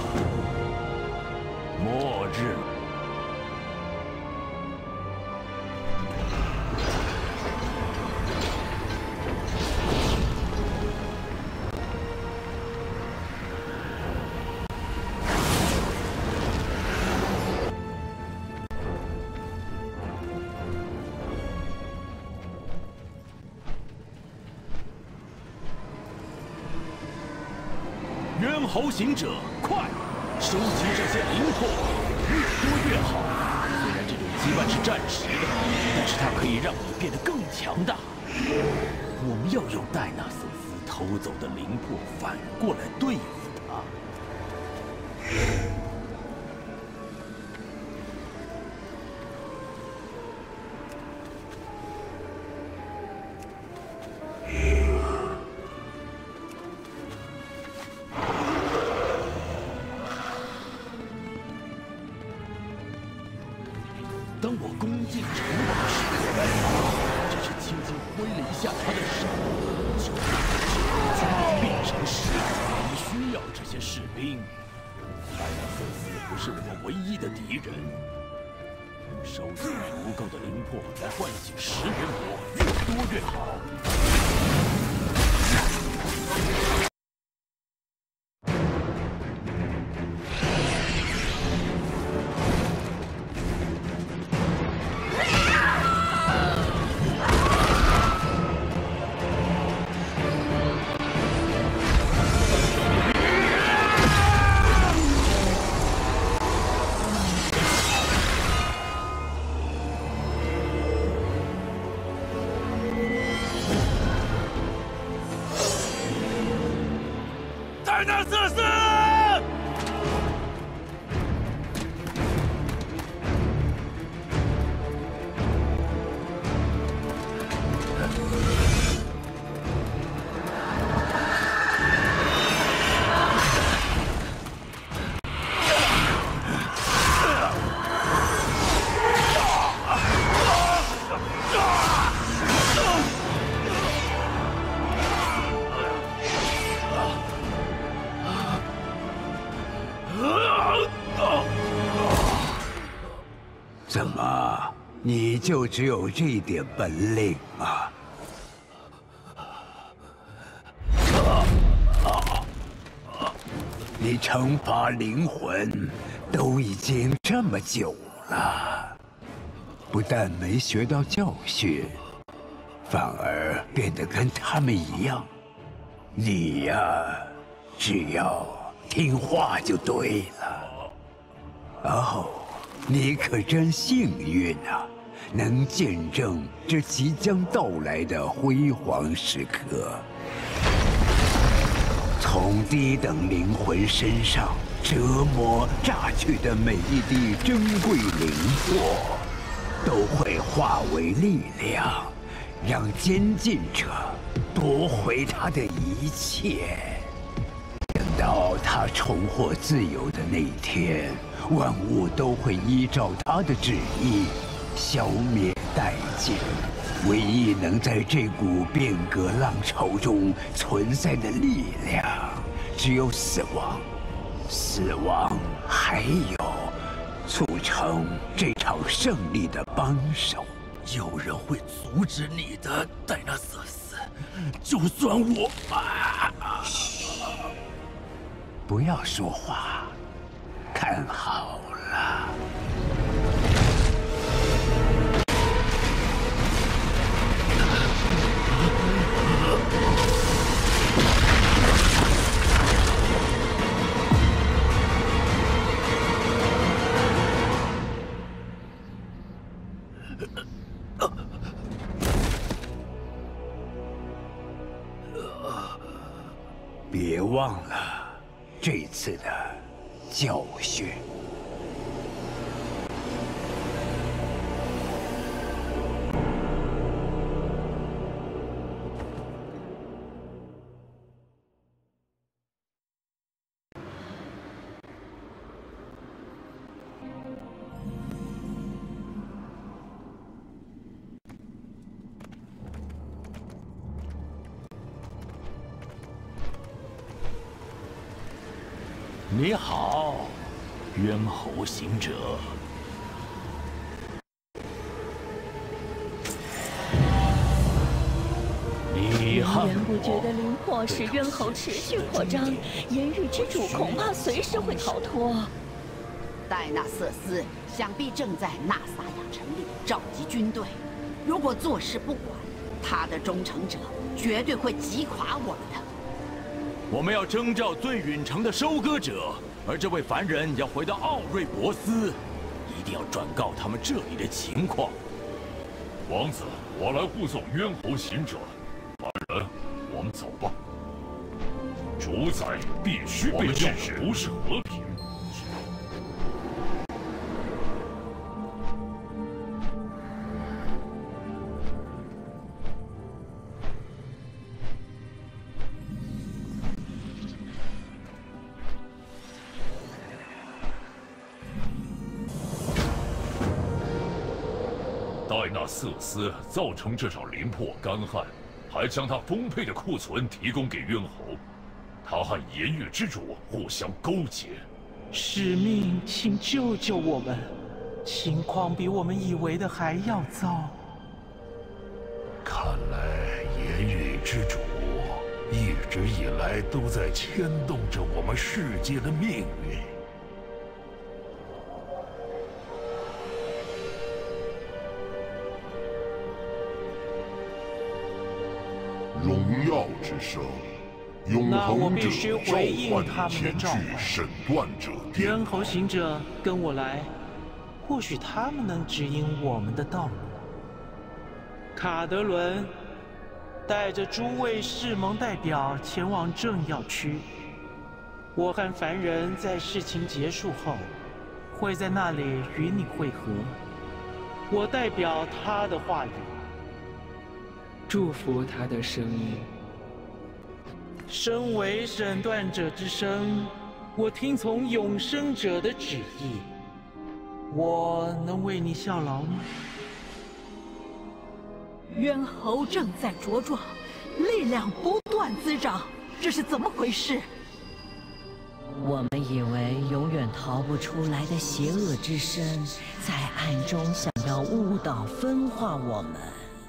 Speaker 4: 末日。冤侯行者，快！收集这些灵魄，越多越好。虽然这种羁绊是暂时的，但是它可以让你变得更强大。我们要用戴纳瑟斯偷走的灵魄反过来对付他。当我攻进城堡时，只是轻轻挥了一下他的手，就将变成石头。你需要这些士兵。戴纳瑟斯不是我们唯一的敌人。收集足够的灵魄来唤醒食人魔，越多越好。戴纳瑟斯！
Speaker 1: 怎么，你就只有这点本领吗？你惩罚灵魂都已经这么久了，不但没学到教训， 反而变得跟他们一样。你呀，只要听话就对了。哦，你可真幸运啊，能见证这即将到来的辉煌时刻。从低等灵魂身上折磨榨取的每一滴珍贵灵魄，都会化为力量，让监禁者夺回他的一切。等到他重获自由的那一天，万物都会依照他的旨意消灭殆尽。唯一能在这股变革浪潮中存在的力量，只有死亡。死亡还有促成这场胜利的帮手。
Speaker 11: 有人会阻止你的，戴纳瑟斯。就算我……啊！
Speaker 1: 不要说话，看好了。别忘了这次的教训。
Speaker 4: 你好，冤侯行者。你和
Speaker 12: 源源不绝的灵魄使冤侯持续扩张，炎域之主恐怕随时会逃脱。
Speaker 9: 戴纳瑟斯想必正在纳萨亚城里召集军队，如果坐视不管，他的忠诚者绝对会击垮我们的。
Speaker 4: 我们要征召最陨城的收割者，而这位凡人要回到奥瑞博斯，一定要转告他们这里的情况。
Speaker 5: 王子，我来护送冤侯行者。凡人，我们走吧。主宰必须被支持，不是和平。戴纳瑟斯造成这场灵魄干旱，还将他丰沛的库存提供给冤侯。他和炎域之主互相勾结。
Speaker 8: 使命，请救救我们！情况比我们以为的还要糟。
Speaker 10: 看来炎域之主一直以来都在牵动着我们世界的命运。荣耀之声，永恒者召唤前去审断者殿。
Speaker 8: 冤侯行者，跟我来，或许他们能指引我们的道路。卡德伦带着诸位世盟代表前往政要区，我和凡人在事情结束后，会在那里与你会合。我代表他的话语。
Speaker 15: 祝福他的声音。
Speaker 8: 身为审断者之声，我听从永生者的旨意。我能为你效劳吗？
Speaker 9: 冤侯正在茁壮，力量不断滋长，这是怎么回事？
Speaker 12: 我们以为永远逃不出来的邪恶之身，在暗中想要误导分化我们。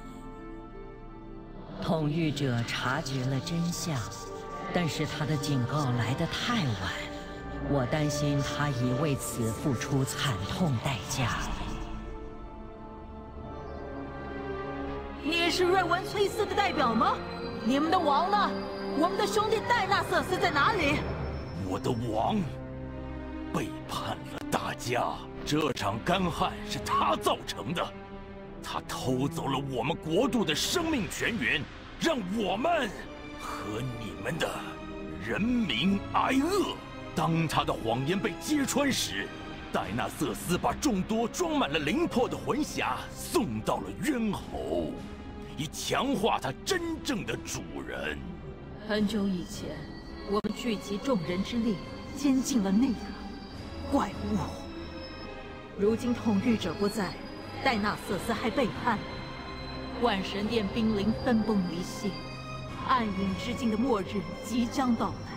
Speaker 12: 统御者察觉了真相，但是他的警告来得太晚，我担心他已为此付出惨痛代价。
Speaker 9: 你
Speaker 6: 是瑞文崔斯的代表吗？你们的王呢？我们的兄弟戴纳瑟斯在哪里？
Speaker 4: 我的王背叛了大家，这场干旱是他造成的，他偷走了我们国度的生命泉源，让我们和你们的人民挨饿。当他的谎言被揭穿时，戴纳瑟斯把众多装满了灵魄的魂匣送到了渊侯，以强化他真正的主人。
Speaker 6: 很久以前，我们聚集众人之力，监禁了那个怪物。如今统御者不在，戴纳瑟斯还背叛，万神殿兵临分崩离析，暗影之境的末日即将到来。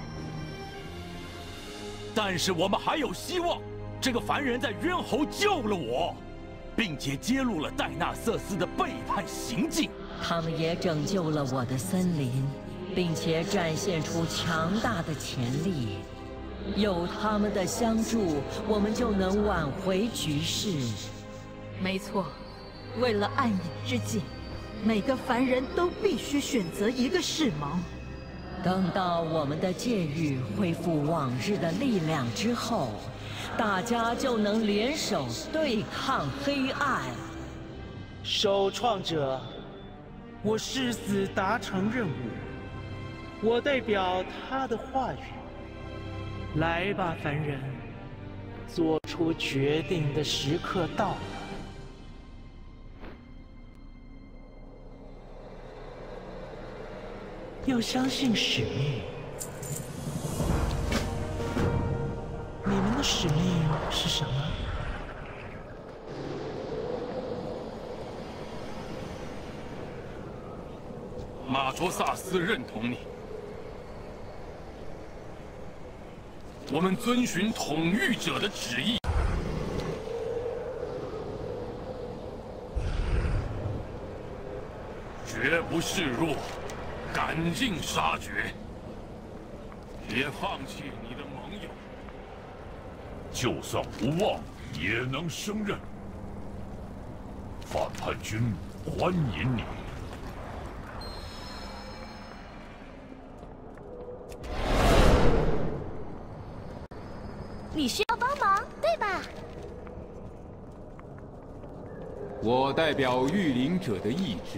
Speaker 4: 但是我们还有希望，这个凡人在渊侯救了我，并且揭露了戴纳瑟斯的背叛行径。
Speaker 12: 他们也拯救了我的森林，并且展现出强大的潜力。有他们的相助，我们就能挽回局势。
Speaker 6: 没错，为了暗影之境，每个凡人都必须选择一个世盲。
Speaker 12: 等到我们的戒域恢复往日的力量之后，大家就能联手对抗黑暗。
Speaker 8: 首创者，我誓死达成任务。我代表他的话语。来吧，凡人，做出决定的时刻到了。要相信使命。你们的使命是什么？
Speaker 5: 马卓萨斯认同你。我们遵循统御者的旨意。绝不示弱，赶尽杀绝。别放弃你的盟友，就算无望也能胜任。反叛军欢迎你。
Speaker 16: 你需要帮忙，对吧？
Speaker 17: 我代表御灵者的意志。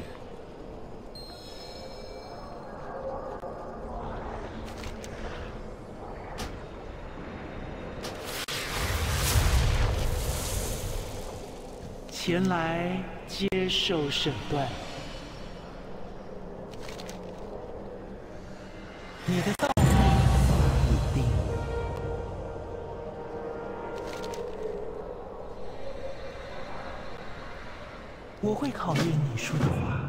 Speaker 8: 前来接受审断。你的道路已定。我会考验你说的话。